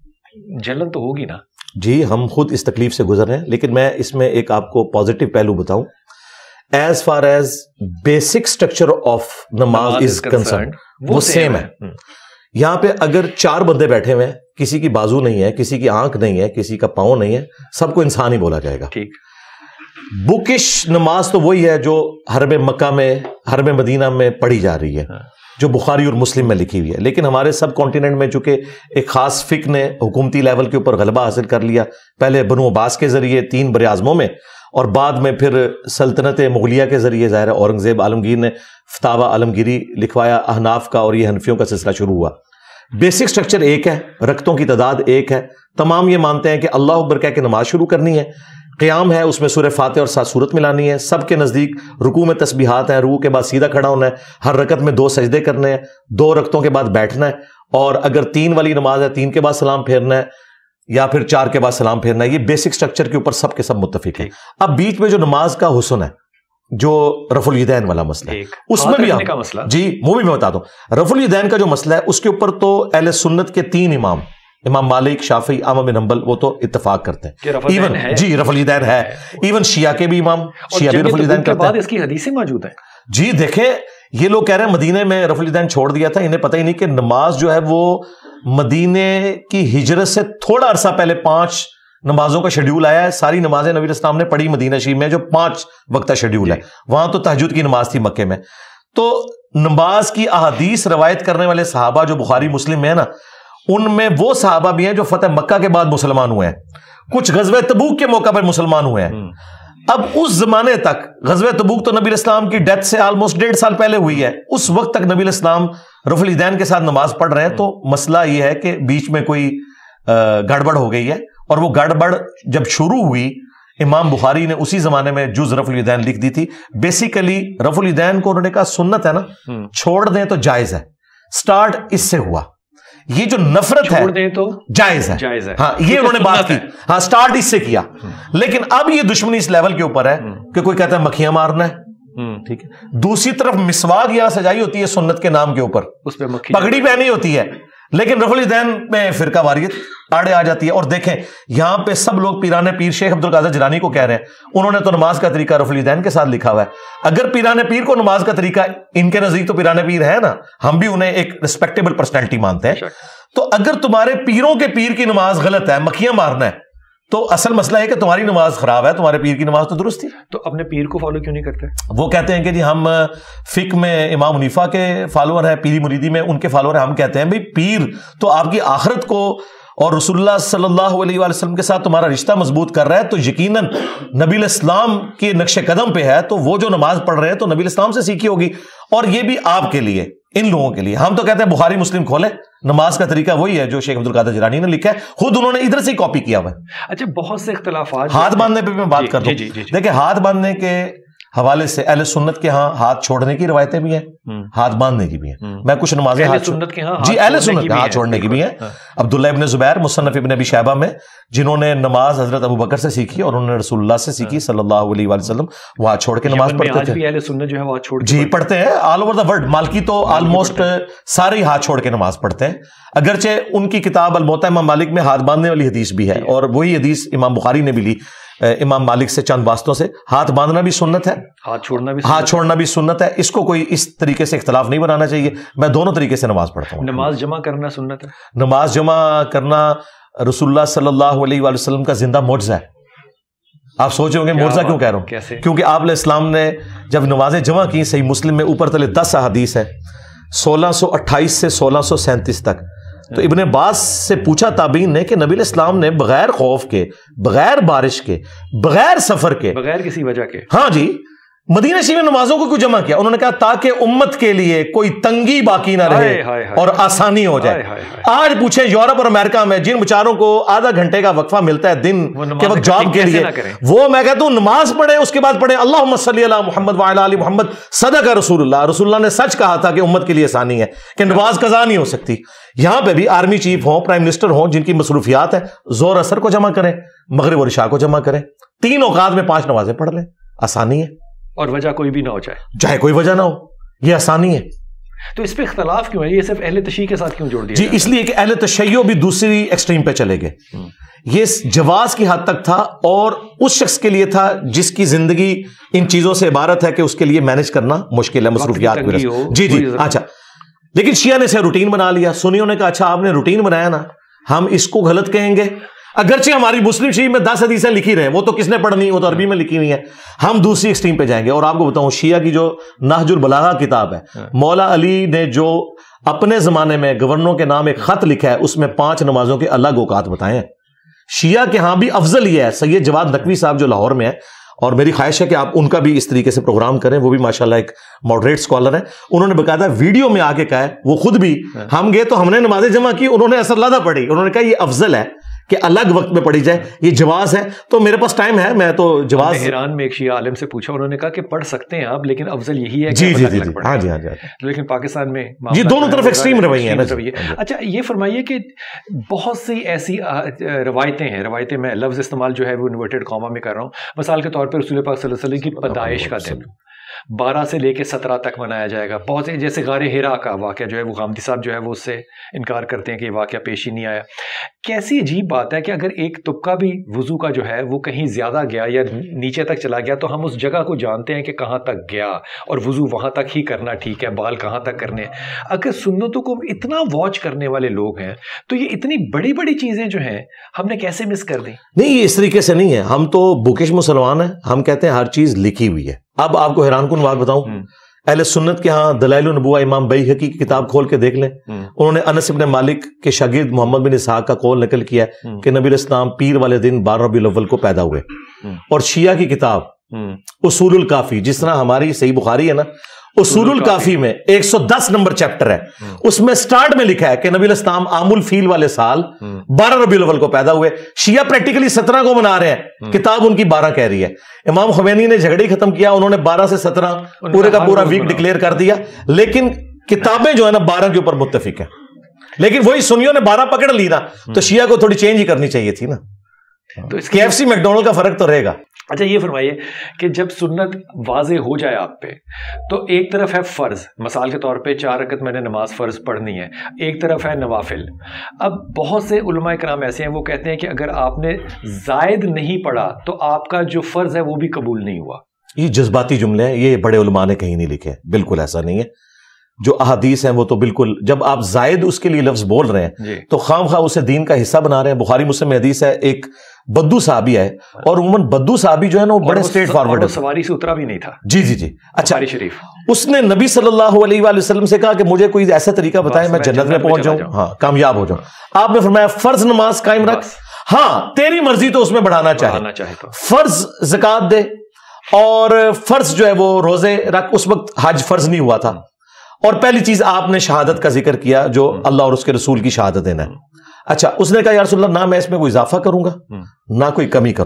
جلن تو ہوگی نا. جی ہم خود اس تکلیف سے گزر رہے ہیں، لیکن میں اس میں ایک آپ کو پازیٹیو پہلو بتاؤں. As far as basic structure of namaz is concern وہ سیم ہے. یہاں پہ اگر 4 بندے بیٹھے ہوئے ہیں، کسی کی بازو نہیں ہے، کسی کی آنکھ نہیں ہے، کسی کا پاؤں نہیں ہے، سب کو انسان ہی بولا جائے گا. ٹھیک. بکش نماز تو وہی ہے جو حرم مکہ میں، حرم مدینہ میں پڑھی جا رہی ہے، جو بخاری اور مسلم میں لکھی ہوئی ہے. لیکن ہمارے سب کانٹیننٹ میں چونکہ ایک خاص فقہ نے حکومتی لیول کے اوپر غلبہ حاصل کر لیا، پہلے بنو عباس کے ذریعے 3 بر اعظموں میں، اور بعد میں پھر سلطنت مغلیہ کے ذریعے ظاہر ہے اورنگزیب عالمگیر نے فتاوی عالمگیری لکھوایا احناف کا، اور یہ حنفیوں کا سلسلہ شروع ہوا. بیسک سٹرکچر ایک ہے، رکعتوں کی تعداد ایک ہے، تمام یہ مانتے ہیں کہ اللہ اکبر کہہ کے نماز شروع کرنی ہے، قیام ہے اس میں سورہ فاتحہ اور 7 سورت ملانی ہے، سب کے نزدیک رکوع میں تسبیحات ہیں، رکوع کے بعد سیدھا کھڑا ہونا ہے، ہر رکعت میں 2 سجدے کرنے ہیں، 2 رکعتوں کے بعد بیٹھنا ہے، اور اگر 3 والی نماز ہے 3 کے بعد سلام پھیرنا ہے، یا پھر 4 کے بعد سلام پھیرنا ہے. یہ بیسک سٹرکچر کے اوپر سب کے سب متفق ہیں. اب بیچ میں جو نماز کا حسن ہے، جو رفع الیدین والا مسئلہ ہے، اس میں بھی جی وہ بھی میں بتا دوں. رفع الیدین کا جو مسئلہ ہے اس کے اوپر تو اہل سنت کے 3 امام مالک، شافعی، احمد بن حنبل وہ تو اتفاق کرتے ہیں. ایون جی رفع الیدین ہے، ایون شیعہ کے بھی امام، شیعہ بھی رفع الیدین کرتے ہیں. اس کی حدیثیں موجود ہیں. جی دیکھیں یہ لوگ کہہ رہے ہیں مدینے میں رفع الیدین چھوڑ دیا تھا، انہیں پتہ ہی نہیں کہ نماز جو ہے وہ مدینے کی ہجرت سے تھوڑا عرصہ پہلے 5 نمازوں کا شیڈیول آیا ہے. ساری نمازیں نبی اسلام نے پڑھی مدینہ شریف میں، جو 5 وقتہ شیڈیول ہے. وہاں تو تہجد کی نماز تھی مکے میں. تو نماز کی احادیث روایت کرنے والے صحابہ جو بخاری مسلم میں ہے نا، ان میں وہ صحابہ بھی ہیں جو فتح مکہ کے بعد مسلمان ہوئے ہیں، کچھ غزوہ تبوک کے موقع پر مسلمان ہوئے ہیں. اب اس زمانے تک غزوہ تبوک تو نبی اسلام کی ڈیتھ سے آلموسٹ 1.5 سال پہلے ہوئی ہے، اس وقت تک نبی اسلام رفع الیدین کے ساتھ نماز پڑھ رہے ہیں. تو مسئلہ یہ ہے کہ بیچ میں کوئی گڑبڑ ہو گئی ہے، اور وہ گڑبڑ جب شروع ہوئی امام بخاری نے اسی زمانے میں جز رفع الیدین لکھ دی تھی. بیسیکلی رفع الیدین کو انہوں نے کہا سنت ہے نا، چھوڑ دیں تو جائز ہے. سٹارٹ اس سے ہوا. یہ جو نفرت ہے چھوڑ دیں تو جائز ہے، ہاں یہ انہوں نے بات کی، ہاں سٹارٹ اس سے کیا. لیکن اب یہ دشمنی اس لیول کے اوپر ہے کہ کوئی کہتا ہے مکھیاں مارنا ہے، ٹھیک ہے، دوسری طرف مسواک یہاں سجائی ہوتی ہے سنت کے نام کے اوپر، اس پہ پگڑی پہنی ہوتی ہے، لیکن رفع الیدین میں فرقہ واریت آڑے آ جاتی ہے. اور دیکھیں یہاں پہ سب لوگ پیران پیر شیخ عبد القادر جیلانی کو کہہ رہے ہیں، انہوں نے تو نماز کا طریقہ رفع الیدین کے ساتھ لکھا ہوا ہے. اگر پیران پیر کو نماز کا طریقہ، ان کے نزدیک تو پیران پیر ہے نا، ہم بھی انہیں ایک ریسپیکٹیبل پرسنالٹی مانتے ہیں، تو اگر تمہارے پیروں کے پیر کی نماز غلط ہے، مکھیاں مارنا ہے، تو اصل مسئلہ ہے کہ تمہاری نماز خراب ہے، تمہارے پیر کی نماز تو درست تھی. تو اپنے پیر کو فالو کیوں نہیں کرتے؟ وہ کہتے ہیں کہ جی ہم فقہ میں امام حنیفہ کے فالوور ہیں، پیری مریدی میں ان کے فالوور ہیں. ہم کہتے ہیں بھئی پیر تو آپ کی آخرت کو اور رسول اللہ صلی اللہ علیہ وآلہ وسلم کے ساتھ تمہارا رشتہ مضبوط کر رہا ہے، تو یقیناً نبی الاسلام کے نقش قدم پہ ہے، تو وہ جو نماز پڑھ رہے ہیں تو نبی الاسلام سے سیکھی ہوگی. اور یہ بھی آپ کے لیے، ان لوگوں کے لیے. ہم تو کہتے ہیں بخاری مسلم کھولے، نماز کا طریقہ وہی ہے جو شیخ عبد القادر جیلانی نے لکھا ہے، خود انہوں نے ادھر سے کاپی کیا ہوا ہے. اچھا بہت سے اختلافات، ہاتھ باندھنے پہ میں بات کر دوں. دیکھیں ہاتھ باندھنے کے حوالے سے اہل سنت کے ہاں ہاتھ چھوڑنے کی روایتیں بھی ہیں, ہاتھ باندھنے کی بھی ہیں. میں کچھ نمازیں اہل سنت کے ہاں جی اہل سنت کے ہاتھ چھوڑنے کی بھی ہیں. عبداللہ ابن زبیر مصنف ابن ابی شیبہ میں, جنہوں نے نماز حضرت ابو بکر سے سیکھی اور انہوں نے رسول اللہ سے سیکھی صلی اللہ علیہ وآلہ وسلم, وہ ہاتھ چھوڑ کے نماز پڑھتے تھے. اہل سنت جو ہے وہ ہاتھ چھوڑ جی پڑھتے ہیں آل اوور دا ورلڈ. مالکی تو آلموسٹ سارے ہاتھ چھوڑ کے نماز پڑھتے ہیں, اگرچہ ان کی کتاب الموطا امام مالک میں ہاتھ باندھنے والی حدیث بھی ہے, اور وہی حدیث امام بخاری نے بھی لی امام مالک سے چند واسطوں سے. ہاتھ باندھنا بھی سنت ہے, ہاتھ چھوڑنا بھی سنت ہے. اس کو کوئی اس طریقے سے اختلاف نہیں بنانا چاہیے. میں دونوں طریقے سے نماز پڑھتا ہوں. نماز جمع کرنا سنت ہے. نماز جمع کرنا رسول اللہ صلی اللہ علیہ وآلہ وسلم کا زندہ معجزہ ہے. آپ سوچ ہوں گے معجزہ کیوں کہہ رہا ہوں؟ کیسے؟ کیونکہ آپ علیہ السلام نے جب نمازیں جمع کی, صحیح مسلم میں اوپر تلے 10 احادیث ہے, 1628 سے 1637 تک. تو ابن عباس سے پوچھا تابعین نے کہ نبی علیہ السلام نے بغیر خوف کے, بغیر بارش کے, بغیر سفر کے, بغیر کسی وجہ کے, ہاں جی, مدینہ شریف میں نمازوں کو کیوں جمع کیا؟ انہوں نے کہا تاکہ امت کے لیے کوئی تنگی باقی نہ رہے اور آسانی ہو جائے. آج پوچھیں یورپ اور امریکہ میں جن بیچاروں کو آدھا گھنٹے کا وقفہ ملتا ہے دن کے وقت جاب کے لیے, وہ میں کہتا ہوں نماز پڑھیں, اس کے بعد پڑھیں اللہم صلی علی محمد وعلی آل محمد صدق رسول اللہ. رسول اللہ نے سچ کہا تھا کہ امت کے لیے آسانی ہے کہ نماز قضا نہیں ہو سکتی. یہاں پہ بھی آرمی چیف ہوں, پرائم منسٹر ہوں, جن کی مصروفیات ہیں, زور اثر کو جمع کریں, مغرب اور عشاء کو جمع کریں, 3 اوقات میں 5 نمازیں پڑھ لیں, آسانی ہے. اور وجہ کوئی بھی نہ ہو, چاہے کوئی وجہ نہ ہو, یہ آسانی ہے. تو اس پہ اختلاف کیوں ہے؟ یہ صرف اہل تشیع کے ساتھ کیوں جوڑ دیا؟ جی اس لیے کہ اہل تشیع بھی دوسری ایکسٹریم پہ چلے گئے. یہ جواز کی حد تک تھا, اور اس شخص کے لیے تھا جس کی زندگی ان چیزوں سے عبارت ہے کہ اس کے لیے مینج کرنا مشکل ہے, مصروفیات کی وجہ سے. جی جی اچھا, لیکن شیعہ نے اسے روٹین بنا لیا. سنیوں نے کہا اچھا آپ نے روٹین بنایا نا, ہم اس کو غلط کہیں گے. اگرچہ ہماری مسلم شریف میں 10 حدیثیں لکھی رہے, وہ تو کس نے پڑھنی, وہ تو عربی میں لکھی ہوئی ہیں. ہم دوسری ایکسٹریم پہ جائیں گے. اور آپ کو بتاؤں شیعہ کی جو نہج البلاغہ کتاب ہے, مولا علی نے جو اپنے زمانے میں گورنروں کے نام ایک خط لکھا ہے, اس میں 5 نمازوں کے الگ اوقات بتائے ہیں. شیعہ کے ہاں بھی افضل یہ ہے. سید جواد نقوی صاحب جو لاہور میں ہے, اور میری خواہش ہے کہ آپ ان کا بھی اس طریقے سے پروگرام کریں, وہ بھی ماشاءاللہ ایک ماڈریٹ اسکالر ہیں. انہوں نے باقاعدہ ویڈیو میں آ کے کہا ہے, وہ خود بھی, ہم گئے تو ہم نے نمازیں جمع کی, انہوں نے اثر لادہ پڑھی, انہوں نے کہا یہ افضل ہے کہ الگ وقت میں پڑھی جائے, یہ جواز ہے. تو میرے پاس ٹائم ہے, میں تو جواز. ایران میں ایک شیعہ عالم سے پوچھا, انہوں نے کہا کہ پڑھ سکتے ہیں آپ, لیکن افضل یہی ہے کہ جی جی جی ہاں جی ہاں جی. لیکن پاکستان میں جی دونوں طرف ایکسٹریم رویے ہیں. اچھا یہ فرمائیے کہ بہت سی ایسی روایتیں ہیں, روایتیں میں لفظ استعمال جو ہے وہ انورٹڈ کاما میں کر رہا ہوں. مثال کے طور پر رسول پاک صلی اللہ علیہ وسلم کی پیدائش کا دن 12 سے لے کے 17 تک منایا جائے گا. بہت سے جیسے غار ہیرا کا واقعہ جو ہے, وہ غامدی صاحب جو ہے وہ اس سے انکار کرتے ہیں کہ یہ واقعہ پیش ہی نہیں آیا. کیسی عجیب بات ہے کہ اگر ایک طبقہ بھی وضو کا جو ہے وہ کہیں زیادہ گیا یا نیچے تک چلا گیا, تو ہم اس جگہ کو جانتے ہیں کہ کہاں تک گیا, اور وضو وہاں تک ہی کرنا ٹھیک ہے, بال کہاں تک کرنے. اگر سنتوں کو اتنا واچ کرنے والے لوگ ہیں, تو یہ اتنی بڑی بڑی چیزیں جو ہیں ہم نے کیسے مس کر دی؟ نہیں, یہ اس طریقے سے نہیں ہے. ہم تو بکش مسلمان ہیں, ہم کہتے ہیں ہر چیز لکھی ہوئی ہے. اب آپ کو حیران کن بات بتاؤں, اہل سنت کے ہاں دلائل النبوہ امام بیہقی کی کتاب کھول کے دیکھ لیں. انہوں نے انس بن مالک کے شاگرد محمد بن اسحاق کا قول نقل کیا کہ نبی علیہ السلام پیر والے دن 12 ربیع الاول کو پیدا ہوئے. اور شیعہ کی کتاب اصول الکافی, جس طرح ہماری صحیح بخاری ہے نا, اصول الکافی میں 110 نمبر چیپٹر ہے, اس میں سٹارٹ میں لکھا ہے کہ نبی علیہ السلام عام الفیل والے سال 12 ربیع الاول کو پیدا ہوئے. شیعہ پریکٹیکلی 17 کو منا رہے ہیں, کتاب ان کی 12 کہہ رہی ہے. امام خمینی نے جھگڑی ختم کیا, انہوں نے 12 سے 17 پورے کا پورا ویک ڈکلیئر کر دیا, لیکن کتابیں جو ہے نا 12 کے اوپر متفق ہیں. لیکن وہی سنیوں نے 12 پکڑ لی نا, تو شیعہ کو تھوڑی چینج ہی کرنی چاہیے تھی نا. تو KFC میکڈونلڈ کا فرق تو رہے گا. اچھا یہ فرمائیے کہ جب سنت واضح ہو جائے آپ پہ, تو ایک طرف ہے فرض, مثال کے طور پہ 4 رکعت میں نے نماز فرض پڑھنی ہے, ایک طرف ہے نوافل. اب بہت سے علماء کرام ایسے ہیں وہ کہتے ہیں کہ اگر آپ نے زائد نہیں پڑھا تو آپ کا جو فرض ہے وہ بھی قبول نہیں ہوا. یہ جذباتی جملے ہیں, یہ بڑے علماء نے کہیں نہیں لکھے, بالکل ایسا نہیں ہے. جو احادیث ہیں وہ تو بالکل, جب آپ زائد اس کے لیے لفظ بول رہے ہیں تو خام خواہ اسے دین کا حصہ بنا رہے ہیں. بخاری مسلم میں حدیث ہے, ایک بدو صحابی ہے, اور عموماً بدو صحابی جو ہے نا وہ بڑے اسٹریٹ فارورڈ ہے, سواری سے اترا بھی نہیں تھا. جی جی جی. اچھا شریف, اس نے نبی صلی اللہ علیہ وآلہ وسلم سے کہا کہ مجھے کوئی ایسا طریقہ بتائے میں جنت میں پہنچ جاؤں, ہاں کامیاب ہو جاؤں. آپ نے فرمایا فرض نماز قائم رکھ, ہاں تیری مرضی تو اس میں بڑھانا چاہے, فرض زکات دے, اور فرض جو ہے وہ روزے رکھ. اس وقت حج فرض نہیں ہوا تھا. اور پہلی چیز آپ نے شہادت کا ذکر کیا, جو اللہ اور اس کے رسول کی شہادت دینا ہے. اچھا, اس نے کہا یا رسول اللہ, نہ میں اس میں کوئی اضافہ کروں گا نہ کوئی کمی کروں گا.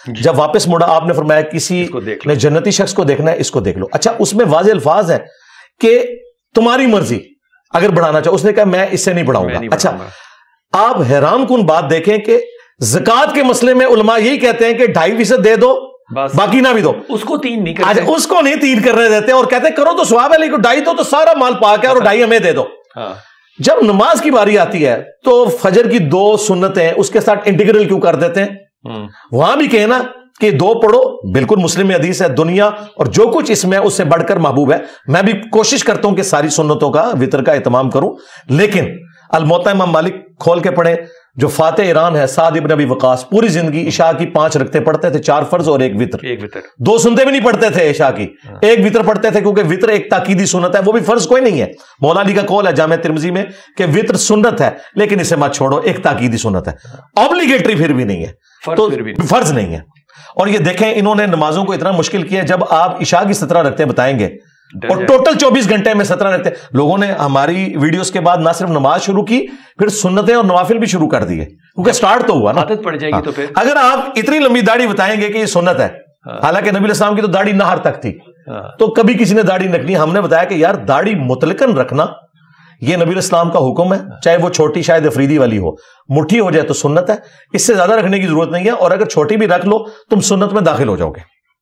جب واپس مڑا آپ نے فرمایا کسی نے جنتی شخص کو دیکھنا ہے اس کو دیکھ لو. اچھا اس میں واضح الفاظ ہیں کہ تمہاری مرضی اگر بڑھانا چاہو. اس نے کہا میں اس سے نہیں بڑھاؤں گا. اچھا آپ حیران کن بات دیکھیں کہ زکوٰۃ کے مسئلے میں علماء یہی کہتے ہیں کہ 2.5% دے دو باقی نہ بھی دو. اس کو 3 نہیں کرتے, اس کو نہیں 3 کرنے دیتے اور کہتے ہیں کرو تو ثواب ہے لیکن 2.5 دو تو سارا مال پاک ہے اور 2.5 ہمیں دے دو. جب نماز کی باری آتی ہے تو فجر کی 2 سنتیں اس کے ساتھ انٹیگرل کیوں کر دیتے ہیں؟ وہاں بھی کہنا کہ 2 پڑھو, بالکل مسلم میں حدیث ہے, دنیا اور جو کچھ اس میں اس سے بڑھ کر محبوب ہے. میں بھی کوشش کرتا ہوں کہ ساری سنتوں کا وطر کا اہتمام کروں, لیکن الموطا امام مالک کھول کے پڑھیں. جو فاتح ایران ہے سعد ابن ابی وقاص پوری زندگی عشاء کی 5 رکعتیں پڑھتے تھے, 4 فرض اور 1 وطر. 2 سنتیں بھی نہیں پڑھتے تھے عشاء کی, 1 وطر پڑھتے تھے کیونکہ وطر ایک تاکیدی سنت ہے, وہ بھی فرض کوئی نہیں ہے. مولا علی کا قول ہے جامع ترمذی میں کہ وطر سنت ہے لیکن اسے مت چھوڑو, ایک تاکیدی سنت ہے, اوبلیگیٹری پھر بھی نہیں ہے, تو فرض نہیں ہے. اور یہ دیکھیں انہوں نے نمازوں کو اتنا مشکل کیا. جب آپ عشاء کی 17 رکعتیں بتائیں گے اور ٹوٹل 24 گھنٹے میں 17 رکھتے, لوگوں نے ہماری ویڈیوز کے بعد نہ صرف نماز شروع کی پھر سنتیں اور نوافل بھی شروع کر دیے کیونکہ سٹارٹ تو ہوا نا, عادت پڑ جائے گی. تو پھر اگر آپ اتنی لمبی داڑھی بتائیں گے کہ یہ سنت ہے, حالانکہ نبی علیہ السلام کی تو داڑھی نہر تک تھی, تو کبھی کسی نے داڑھی رکھنی. ہم نے بتایا کہ یار داڑھی مطلقاً رکھنا یہ نبی علیہ السلام کا حکم ہے, چاہے وہ چھوٹی شاید افریدی والی ہو, مٹھی ہو جائے تو سنت ہے, اس سے زیادہ رکھنے کی ضرورت نہیں ہے. اور اگر چھوٹی بھی رکھ لو تم سنت میں داخل ہو جاؤ گے.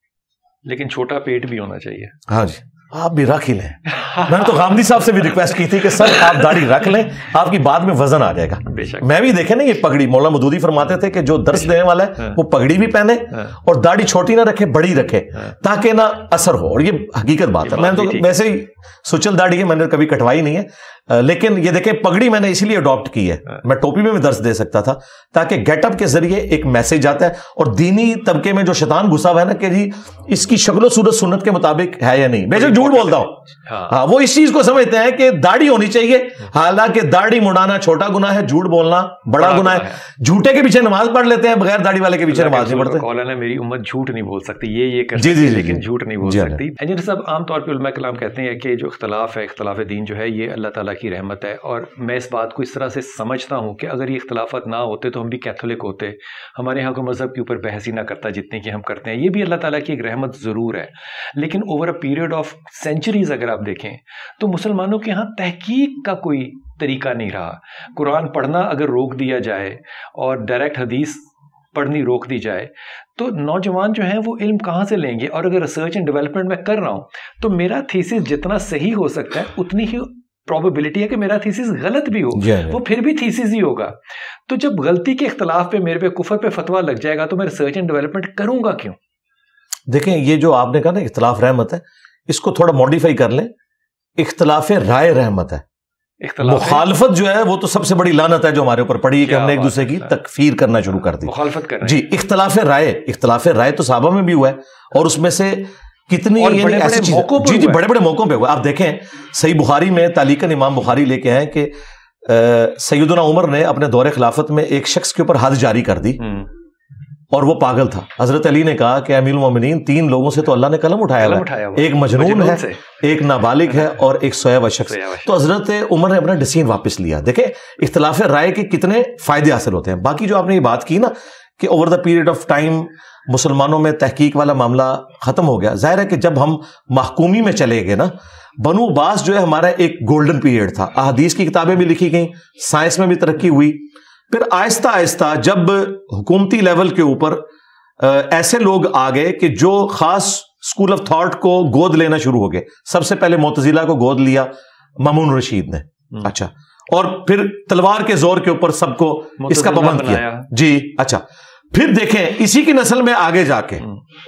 لیکن چھوٹا پیٹ بھی ہونا چاہیے. ہاں جی آپ بھی رکھ ہی لیں. میں نے تو غامدی صاحب سے بھی ریکویسٹ کی تھی کہ سر آپ داڑھی رکھ لیں, آپ کی بعد میں وزن آ جائے گا. میں بھی دیکھیں نا یہ پگڑی, مولانا مودودی فرماتے تھے کہ جو درس دینے والا ہے وہ پگڑی بھی پہنے اور داڑھی چھوٹی نہ رکھے بڑی رکھے تاکہ نہ اثر ہو. اور یہ حقیقت بات ہے. میں تو ویسے ہی سچل داڑھی ہے, میں نے کبھی کٹوائی نہیں ہے, لیکن یہ دیکھیں پگڑی میں نے اسی لیے اڈاپٹ کی ہے. میں ٹوپی میں بھی درس دے سکتا تھا تاکہ گیٹ اپ کے ذریعے ایک میسج آتا ہے. اور دینی طبقے میں جو شیطان گھسا ہوا ہے نا کہ جی اس کی شکل و صورت سنت کے مطابق ہے یا نہیں, بے شک جھوٹ بولتا ہوں. ہاں وہ اس چیز کو سمجھتے ہیں کہ داڑھی ہونی چاہیے, حالانکہ داڑھی مڑانا چھوٹا گناہ ہے, جھوٹ بولنا بڑا گناہ ہے. جھوٹے کے پیچھے نماز پڑھ لیتے ہیں, بغیر داڑھی والے کے پیچھے نماز نہیں پڑھتے. مولانا میری امت جھوٹ نہیں بول سکتی, یہ کر سکتی ہے لیکن جھوٹ نہیں بول سکتی. انجینئر صاحب عام طور پہ علماء کلام کہتے ہیں کہ جو اختلاف ہے, اختلاف دین جو ہے یہ اللہ تعالیٰ کی رحمت ہے. اور میں اس بات کو اس طرح سے سمجھتا ہوں کہ اگر یہ اختلافات نہ ہوتے تو ہم بھی کیتھولک ہوتے, ہمارے یہاں کو مذہب کے اوپر بحث ہی نہ کرتا جتنے کہ ہم کرتے ہیں. یہ بھی اللہ تعالیٰ کی ایک رحمت ضرور ہے, لیکن over a period of centuries اگر آپ دیکھیں تو مسلمانوں کے ہاں تحقیق کا کوئی طریقہ نہیں رہا. قرآن پڑھنا اگر روک دیا جائے اور ڈائریکٹ حدیث پڑھنی روک دی جائے تو نوجوان جو ہیں وہ علم کہاں سے لیں گے؟ اور اگر ریسرچ اینڈ ڈیولپمنٹ میں کر رہا ہوں تو میرا تھیسس جتنا صحیح ہو سکتا ہے اتنی ہی پروبیبلٹی ہے کہ میرا تھیسس غلط بھی ہو, وہ پھر بھی تھیسس ہی ہوگا. تو جب غلطی کے اختلاف پہ میرے پہ کفر پہ فتویٰ لگ جائے گا تو میں ریسرچ اینڈ ڈیولپمنٹ کروں گا کیوں؟ دیکھیں یہ جو آپ نے کہا نا اختلاف رحمت ہے, اس کو تھوڑا ماڈیفائی کر لیں, اختلاف رائے رحمت ہے. مخالفت جو ہے وہ تو سب سے بڑی لعنت ہے جو ہمارے اوپر پڑی ہے کہ ہم نے ایک دوسرے کی تکفیر کرنا شروع کر دی. مخالفت کرنا جی. اختلاف رائے تو صحابہ میں بھی ہوا ہے, اور اس میں سے کتنی ایسی چیزیں جی بڑے بڑے موقعوں پہ ہوا. آپ دیکھیں صحیح بخاری میں تعلیقاً امام بخاری لے کے ہیں کہ سیدنا عمر نے اپنے دور خلافت میں ایک شخص کے اوپر حد جاری کر دی اور وہ پاگل تھا. حضرت علی نے کہا کہ امیر المومنین 3 لوگوں سے تو اللہ نے قلم اٹھایا ہوا, ایک مجنون ہے, ایک نابالغ ہے اور ایک سویا ہوا شخص. تو حضرت عمر نے اپنا ڈیسیژن واپس لیا. دیکھیں اختلاف رائے کے کتنے فائدے حاصل ہوتے ہیں. باقی جو آپ نے یہ بات کی نا کہ over the period of time مسلمانوں میں تحقیق والا معاملہ ختم ہو گیا. ظاہر ہے کہ جب ہم محکومی میں چلے گئے نا, بنو عباس جو ہے ہمارا ایک گولڈن پیریڈ تھا. احادیث کی کتابیں بھی لکھی گئیں, سائنس میں بھی ترقی ہوئی. پھر آہستہ آہستہ جب حکومتی لیول کے اوپر ایسے لوگ آ گئے کہ جو خاص اسکول آف تھاٹ کو گود لینا شروع ہو گئے. سب سے پہلے معتزلہ کو گود لیا مامون رشید نے. اچھا. اور پھر تلوار کے زور کے اوپر سب کو اس کا پابند کیا. جی. اچھا. پھر دیکھیں اسی کی نسل میں آگے جا کے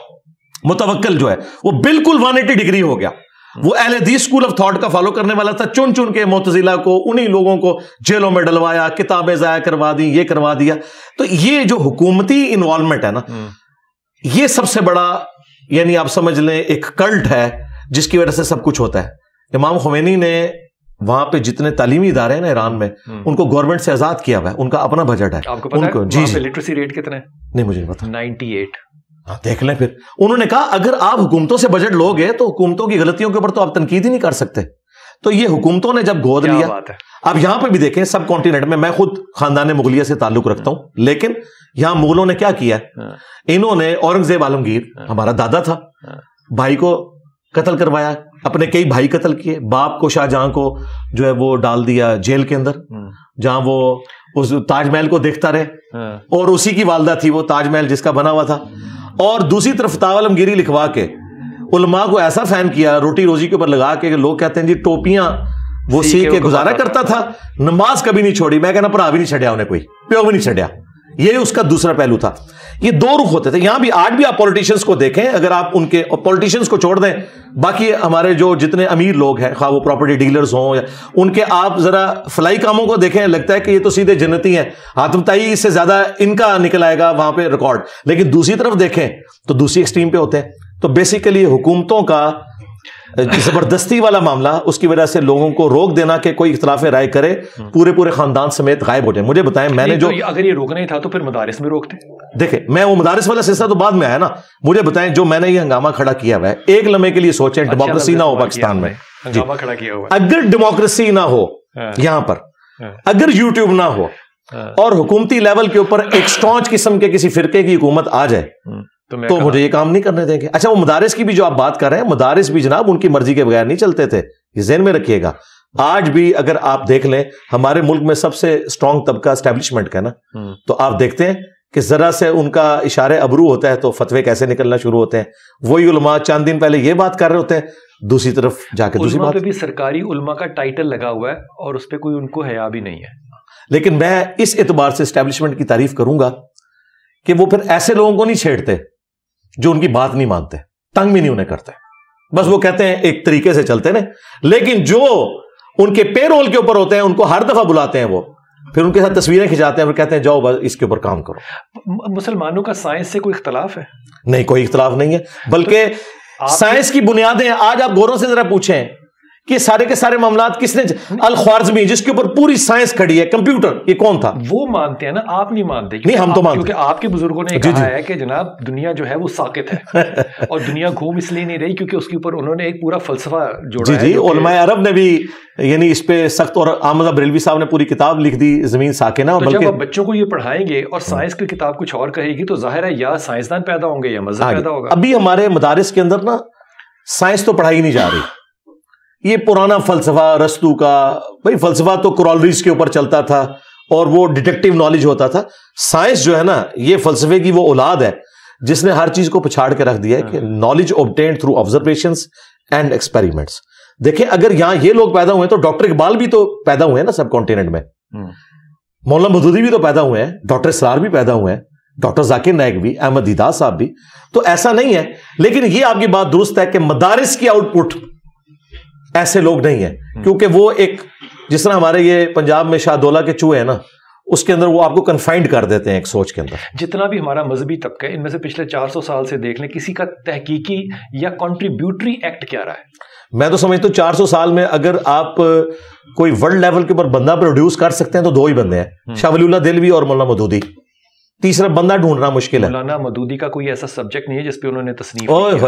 متوکل جو ہے وہ بالکل 180 ڈگری ہو گیا. وہ اہل حدیث اسکول آف تھاٹ کا فالو کرنے والا تھا, چن چن کے معتزلہ کو انہی لوگوں کو جیلوں میں ڈلوایا, کتابیں ضائع کروا دی, یہ کروا دیا. تو یہ جو حکومتی انوالومنٹ ہے نا, یہ سب سے بڑا یعنی آپ سمجھ لیں ایک کلٹ ہے جس کی وجہ سے سب کچھ ہوتا ہے. امام خمینی نے وہاں پہ جتنے تعلیمی ادارے ہیں نا ایران میں, ان کو گورنمنٹ سے آزاد کیا ہوا ہے, ان کا اپنا بجٹ ہے. آپ کو پتہ ہے جی لٹریسی ریٹ کتنا ہے؟ نہیں مجھے نہیں پتا. 98. دیکھ لیں. پھر انہوں نے کہا اگر آپ حکومتوں سے بجٹ لو گے تو حکومتوں کی غلطیوں کے اوپر تو آپ تنقید ہی نہیں کر سکتے. تو یہ حکومتوں نے جب گود لیا, اب یہاں پہ بھی دیکھیں سب کانٹیننٹ میں, میں خود خاندان مغلیہ سے تعلق رکھتا ہوں, لیکن یہاں مغلوں نے کیا کیا؟ انہوں نے اورنگزیب عالمگیر ہمارا دادا تھا، بھائی کو قتل کروایا، اپنے کئی بھائی قتل کیے، باپ کو شاہ جہاں کو جو ہے وہ ڈال دیا جیل کے اندر، جہاں وہ اس تاج محل کو دیکھتا رہے، اور اسی کی والدہ تھی وہ تاج محل جس کا بنا ہوا تھا. اور دوسری طرف فتاوی عالمگیری لکھوا کے علماء کو ایسا فین کیا روٹی روزی کے اوپر لگا کے کہ لوگ کہتے ہیں جی ٹوپیاں وہ سی کے گزارا کرتا تھا، نماز کبھی نہیں چھوڑی. میں کہنا پڑا بھی نہیں چھڑیا انہیں، کوئی پیو بھی نہیں چھڑیا. یہ اس کا دوسرا پہلو تھا. یہ دو رخ ہوتے تھے. یہاں بھی آج بھی آپ پولیٹیشینز کو دیکھیں، اگر آپ ان کے پولیٹیشینز کو چھوڑ دیں، باقی ہمارے جو جتنے امیر لوگ ہیں، خواہ وہ پراپرٹی ڈیلرز ہوں یا ان کے، آپ ذرا فلائی کاموں کو دیکھیں، لگتا ہے کہ یہ تو سیدھے جنتی ہیں، حاتم طائی اس سے زیادہ ان کا نکل آئے گا وہاں پہ ریکارڈ. لیکن دوسری طرف دیکھیں تو دوسری ایکسٹریم پہ ہوتے ہیں. تو بیسیکلی حکومتوں کا زبردستی والا معاملہ، اس کی وجہ سے لوگوں کو روک دینا کہ کوئی اختلاف رائے کرے، پورے خاندان سمیت غائب ہو جائے. مجھے بتائیں، میں نے جو اگر یہ روکنا ہی تھا تو پھر مدارس میں روکتے. دیکھیں، میں وہ مدارس والا سلسلہ تو بعد میں آیا نا. مجھے بتائیں، جو میں نے یہ ہنگامہ کھڑا کیا ہوا ہے، ایک لمحے کے لیے سوچیں ڈیموکریسی نہ ہو پاکستان میں، اگر ڈیموکریسی نہ ہو یہاں پر، اگر یوٹیوب نہ ہو اور حکومتی لیول کے اوپر ایک سٹانچ قسم کے کسی فرقے کی حکومت آ جائے تو مجھے یہ کام نہیں کرنے دیں گے. اچھا، وہ مدارس کی بھی جو آپ بات کر رہے ہیں، مدارس بھی جناب ان کی مرضی کے بغیر نہیں چلتے تھے، یہ ذہن میں رکھیے گا. آج بھی اگر آپ دیکھ لیں، ہمارے ملک میں سب سے اسٹرانگ طبقہ اسٹیبلشمنٹ کا نا، تو آپ دیکھتے ہیں کہ ذرا سے ان کا اشارے ابرو ہوتا ہے تو فتوے کیسے نکلنا شروع ہوتے ہیں. وہی علماء چند دن پہلے یہ بات کر رہے ہوتے ہیں، دوسری طرف جا کے دوسری بات. پہ بھی سرکاری علماء کا ٹائٹل لگا ہوا ہے اور اس پہ کوئی ان کو حیا بھی نہیں ہے. لیکن میں اس اعتبار سے اسٹیبلشمنٹ کی تعریف کروں گا کہ وہ پھر ایسے لوگوں کو نہیں چھیڑتے جو ان کی بات نہیں مانتے، تنگ بھی نہیں انہیں کرتے، بس وہ کہتے ہیں ایک طریقے سے چلتے نا. لیکن جو ان کے پے رول کے اوپر ہوتے ہیں ان کو ہر دفعہ بلاتے ہیں، وہ پھر ان کے ساتھ تصویریں کھنچاتے ہیں اور کہتے ہیں جاؤ بس اس کے اوپر کام کرو. مسلمانوں کا سائنس سے کوئی اختلاف ہے؟ نہیں، کوئی اختلاف نہیں ہے، بلکہ سائنس کی بنیادیں آج آپ غوروں سے ذرا پوچھیں کہ سارے کے سارے معاملات کس نے، الخوارزمی جس کے اوپر پوری سائنس کھڑی ہے، کمپیوٹر، یہ کون تھا؟ وہ مانتے ہیں نا، آپ نہیں مانتے. نہیں، ہم تو مانتے، کیونکہ آپ کے بزرگوں نے کہا ہے کہ جناب دنیا جو ہے وہ ساکت ہے اور دنیا گھوم اس لیے نہیں رہی کیونکہ اس کے اوپر انہوں نے ایک پورا فلسفہ جوڑا ہے. علماء عرب نے بھی یعنی اس پہ سخت، اور احمد بریلوی صاحب نے پوری کتاب لکھ دی زمین ساکن ہے. جب آپ بچوں کو یہ پڑھائیں گے اور سائنس کی کتاب کچھ اور کہے گی تو ظاہر ہے یا سائنسدان پیدا ہوں گے یا مذہب پیدا ہوگا. ابھی ہمارے مدارس کے اندر نا سائنس تو پڑھائی نہیں جا رہی. یہ پرانا فلسفہ رستو کا، بھائی فلسفہ تو کورالریز کے اوپر چلتا تھا اور وہ ڈیٹیکٹیو نالج ہوتا تھا. سائنس جو ہے نا، یہ فلسفے کی وہ اولاد ہے جس نے ہر چیز کو پچھاڑ کے رکھ دیا ہے کہ knowledge obtained through observations and experiments. دیکھیں، اگر یہاں یہ لوگ پیدا ہوئے تو ڈاکٹر اقبال بھی تو پیدا ہوئے ہیں نا سب کانٹیننٹ میں، مولانا مودودی بھی تو پیدا ہوئے ہیں، ڈاکٹر اسرار بھی پیدا ہوئے ہیں، ڈاکٹر ذاکر نائک بھی، احمد دیدار صاحب بھی. تو ایسا نہیں ہے. لیکن یہ آپ کی بات درست ہے کہ مدارس کی آؤٹ پٹ ایسے لوگ نہیں ہیں، کیونکہ وہ ایک، جس طرح ہمارے یہ پنجاب میں شاہ دولہ کے چوہے ہیں نا، اس کے اندر وہ آپ کو کنفائنڈ کر دیتے ہیں ایک سوچ کے اندر. جتنا بھی ہمارا مذہبی طبقہ ہے، ان میں سے پچھلے 400 سال سے دیکھ لیں، کسی کا تحقیقی یا کنٹریبیوٹری ایکٹ کیا رہا ہے؟ میں تو سمجھتا ہوں 400 سال میں اگر آپ کوئی ورلڈ لیول کے اوپر بندہ پروڈیوس کر سکتے ہیں تو دو ہی بندے ہیں، شاہ ولی اللہ دہلوی اور مولانا مودودی. تیسرا بندہ ڈھونڈنا مشکل ہے. مولانا مودودی کا کوئی ایسا سبجیکٹ نہیں ہے جس پہ انہوں نے تصنیف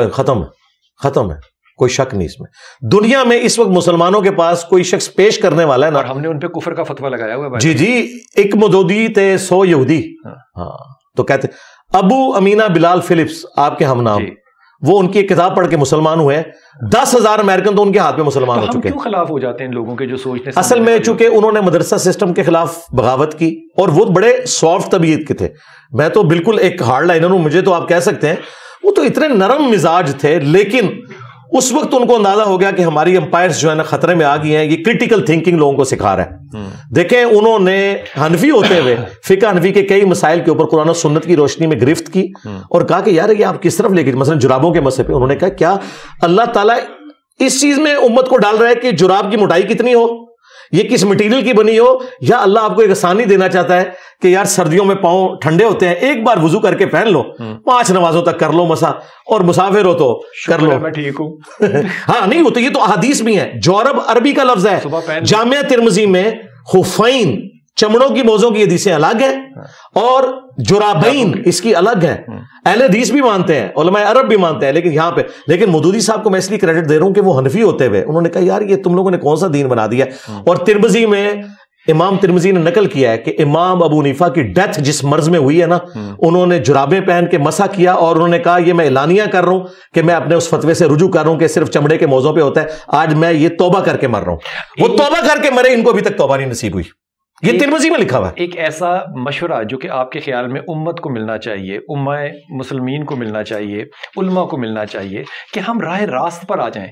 ختم ہے، کوئی شک نہیں اس میں. دنیا میں اس وقت مسلمانوں کے پاس کوئی شخص پیش کرنے والا ہے نا، اور ہم نے ان پہ کفر کا فتویٰ لگایا ہوا ہے. جی ایک مودودی تے 100 یہودی. ہاں، تو کہتے ابو امینہ بلال فلپس آپ کے ہم نام، وہ ان کی کتاب پڑھ کے مسلمان ہوئے. 10,000 امریکن تو ان کے ہاتھ میں مسلمان ہو چکے. کیوں خلاف ہو جاتے ہیں ان لوگوں کے جو سوچنے؟ اصل میں چونکہ انہوں نے مدرسہ سسٹم کے خلاف بغاوت کی، اور وہ بڑے سافٹ طبیعت کے تھے. میں تو بالکل ایک ہارڈ لائنر ہوں، مجھے تو آپ کہہ سکتے ہیں وہ تو اتنے نرم مزاج تھے. لیکن اس وقت ان کو اندازہ ہو گیا کہ ہماری امپائرز جو ہے نا خطرے میں آ گئی ہیں. یہ کرٹیکل تھنکنگ لوگوں کو سکھا رہا ہے. دیکھیں، انہوں نے حنفی ہوتے ہوئے فقہ حنفی کے کئی مسائل کے اوپر قرآن و سنت کی روشنی میں گرفت کی اور کہا کہ یار یہ آپ کس طرف لے گئے. مثلا جرابوں کے مسئلے پہ انہوں نے کہا کیا اللہ تعالیٰ اس چیز میں امت کو ڈال رہا ہے کہ جراب کی موٹائی کتنی ہو، یہ کس مٹیریل کی بنی ہو، یا اللہ آپ کو ایک آسانی دینا چاہتا ہے کہ یار سردیوں میں پاؤں ٹھنڈے ہوتے ہیں، ایک بار وضو کر کے پہن لو، 5 نمازوں تک کر لو مسا، اور مسافر ہو تو کر لو. میں ٹھیک ہوں. ہاں نہیں، وہ تو یہ تو احادیث بھی ہیں. جورب عربی کا لفظ ہے. جامعہ ترمذی میں خفین چمڑوں کی موزوں کی حدیثیں الگ ہیں اور جرابین اس کی الگ ہیں. اہل حدیث بھی مانتے ہیں، علماء عرب بھی مانتے ہیں. لیکن یہاں پہ مودودی صاحب کو میں اس لیے کریڈٹ دے رہا ہوں کہ وہ حنفی ہوتے ہوئے انہوں نے کہا یار یہ تم لوگوں نے کون سا دین بنا دیا. اور ترمذی میں امام ترمذی نے نقل کیا ہے کہ امام ابو حنیفہ کی ڈیتھ جس مرض میں ہوئی ہے نا، انہوں نے جرابیں پہن کے مسح کیا اور انہوں نے کہا یہ میں اعلانیہ کر رہا ہوں کہ میں اپنے اس فتوے سے رجوع کر رہا ہوں کہ صرف چمڑے کے موضوع پہ ہوتا ہے، آج میں یہ توبہ کر کے مر رہا ہوں۔ وہ توبہ کر کے مرے، ان کو ابھی تک توبہ نہیں نصیب ہوئی، یہ ترمذی میں لکھا ہوا ہے۔ ایک ایسا مشورہ جو کہ آپ کے خیال میں امت کو ملنا چاہیے، امہ مسلمین کو ملنا چاہیے، علماء کو ملنا چاہیے کہ ہم راہ راست پر آ جائیں،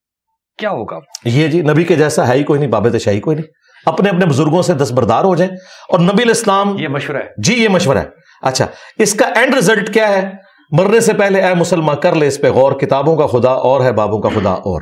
کیا ہوگا؟ یہ جی نبی کے جیسا ہے ہی کوئی نہیں، بابت شاہی کوئی نہیں، اپنے اپنے بزرگوں سے دستبردار ہو جائیں۔ اور نبی علیہ السلام، یہ مشورہ ہے جی یہ مشورہ ہے۔ اچھا، اس کا اینڈ رزلٹ کیا ہے؟ مرنے سے پہلے اے مسلمان کر لے اس پہ غور، کتابوں کا خدا اور ہے بابوں کا خدا اور،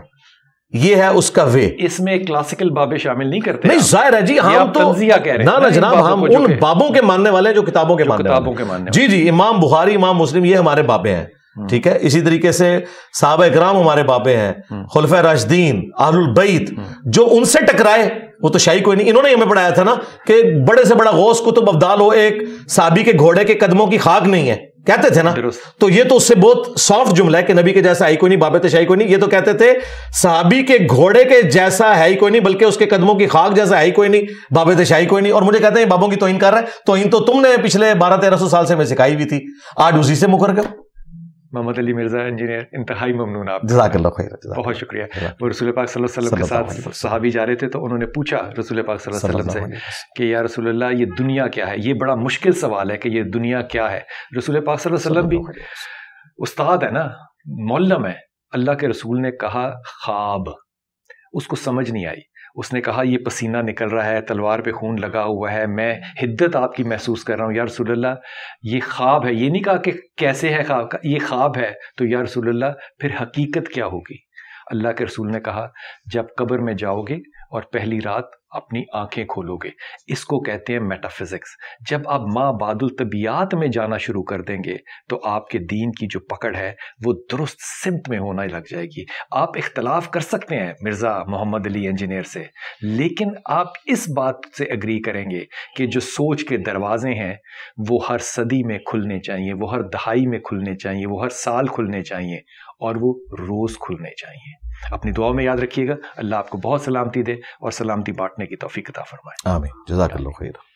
یہ ہے اس کا وے۔ اس میں کلاسیکل بابیں شامل نہیں کرتے؟ نہیں، ظاہر ہے جی، ہم تو نہ جناب، ہم ان بابوں کے ماننے والے ہیں جو کتابوں کے ماننے والے ہیں۔ جی جی، امام بخاری، امام مسلم، یہ ہمارے بابے ہیں، ٹھیک ہے۔ اسی طریقے سے صحابہ اکرام ہمارے بابے ہیں، خلفائے راشدین، اہل البیت، جو ان سے ٹکرائے وہ تو شاہی کوئی نہیں۔ انہوں نے ہمیں پڑھایا تھا نا کہ بڑے سے بڑا غوث قطب ابدال ہو، ایک صحابی کے گھوڑے کے قدموں کی خاک نہیں ہے، کہتے تھے نا۔ تو یہ تو اس سے بہت سافٹ جملہ ہے کہ نبی کے جیسا ہے کوئی نہیں، بابت شاہی کوئی نہیں۔ یہ تو کہتے تھے صحابی کے گھوڑے کے جیسا ہے ہی کوئی نہیں، بلکہ اس کے قدموں کی خاک جیسا ہے ہی کوئی نہیں، بابت شاہی کوئی نہیں۔ اور مجھے کہتے ہیں بابوں کی توہین کر رہا ہے، توہین تو تم نے پچھلے 1200-1300 سال سے میں سکھائی ہوئی تھی، آج اسی سے مکر گئے۔ محمد علی مرزا انجینئر، انتہائی ممنون آپ، جزاک اللہ خیر، بہت شکریہ۔ وہ رسول پاک صلی اللہ علیہ وسلم کے ساتھ صحابی جا رہے تھے تو انہوں نے پوچھا رسول پاک صلی اللہ علیہ وسلم سے کہ یا رسول اللہ یہ دنیا کیا ہے؟ یہ بڑا مشکل سوال ہے کہ یہ دنیا کیا ہے۔ رسول پاک صلی اللہ علیہ وسلم بھی استاد ہے نا، معلم ہے۔ اللہ کے رسول نے کہا خواب، اس کو سمجھ نہیں آئی، اس نے کہا یہ پسینہ نکل رہا ہے، تلوار پہ خون لگا ہوا ہے، میں حدت آپ کی محسوس کر رہا ہوں، یا رسول اللہ یہ خواب ہے۔ یہ نہیں کہا کہ کیسے ہے خواب، یہ خواب ہے، تو یا رسول اللہ پھر حقیقت کیا ہوگی؟ اللہ کے رسول نے کہا جب قبر میں جاؤ گے اور پہلی رات اپنی آنکھیں کھولو گے، اس کو کہتے ہیں میٹا فزکس۔ جب آپ ما بعد الطبیعات میں جانا شروع کر دیں گے تو آپ کے دین کی جو پکڑ ہے وہ درست سمت میں ہونا لگ جائے گی۔ آپ اختلاف کر سکتے ہیں مرزا محمد علی انجینئر سے، لیکن آپ اس بات سے اگری کریں گے کہ جو سوچ کے دروازے ہیں وہ ہر صدی میں کھلنے چاہیے، وہ ہر دہائی میں کھلنے چاہیے، وہ ہر سال کھلنے چاہیے، اور وہ روز کھلنے چاہیے۔ اپنی دعا میں یاد رکھیے گا۔ اللہ آپ کو بہت سلامتی دے اور سلامتی بانٹنے کی توفیق عطا فرمائے۔ آمین، جزاک اللہ خیر۔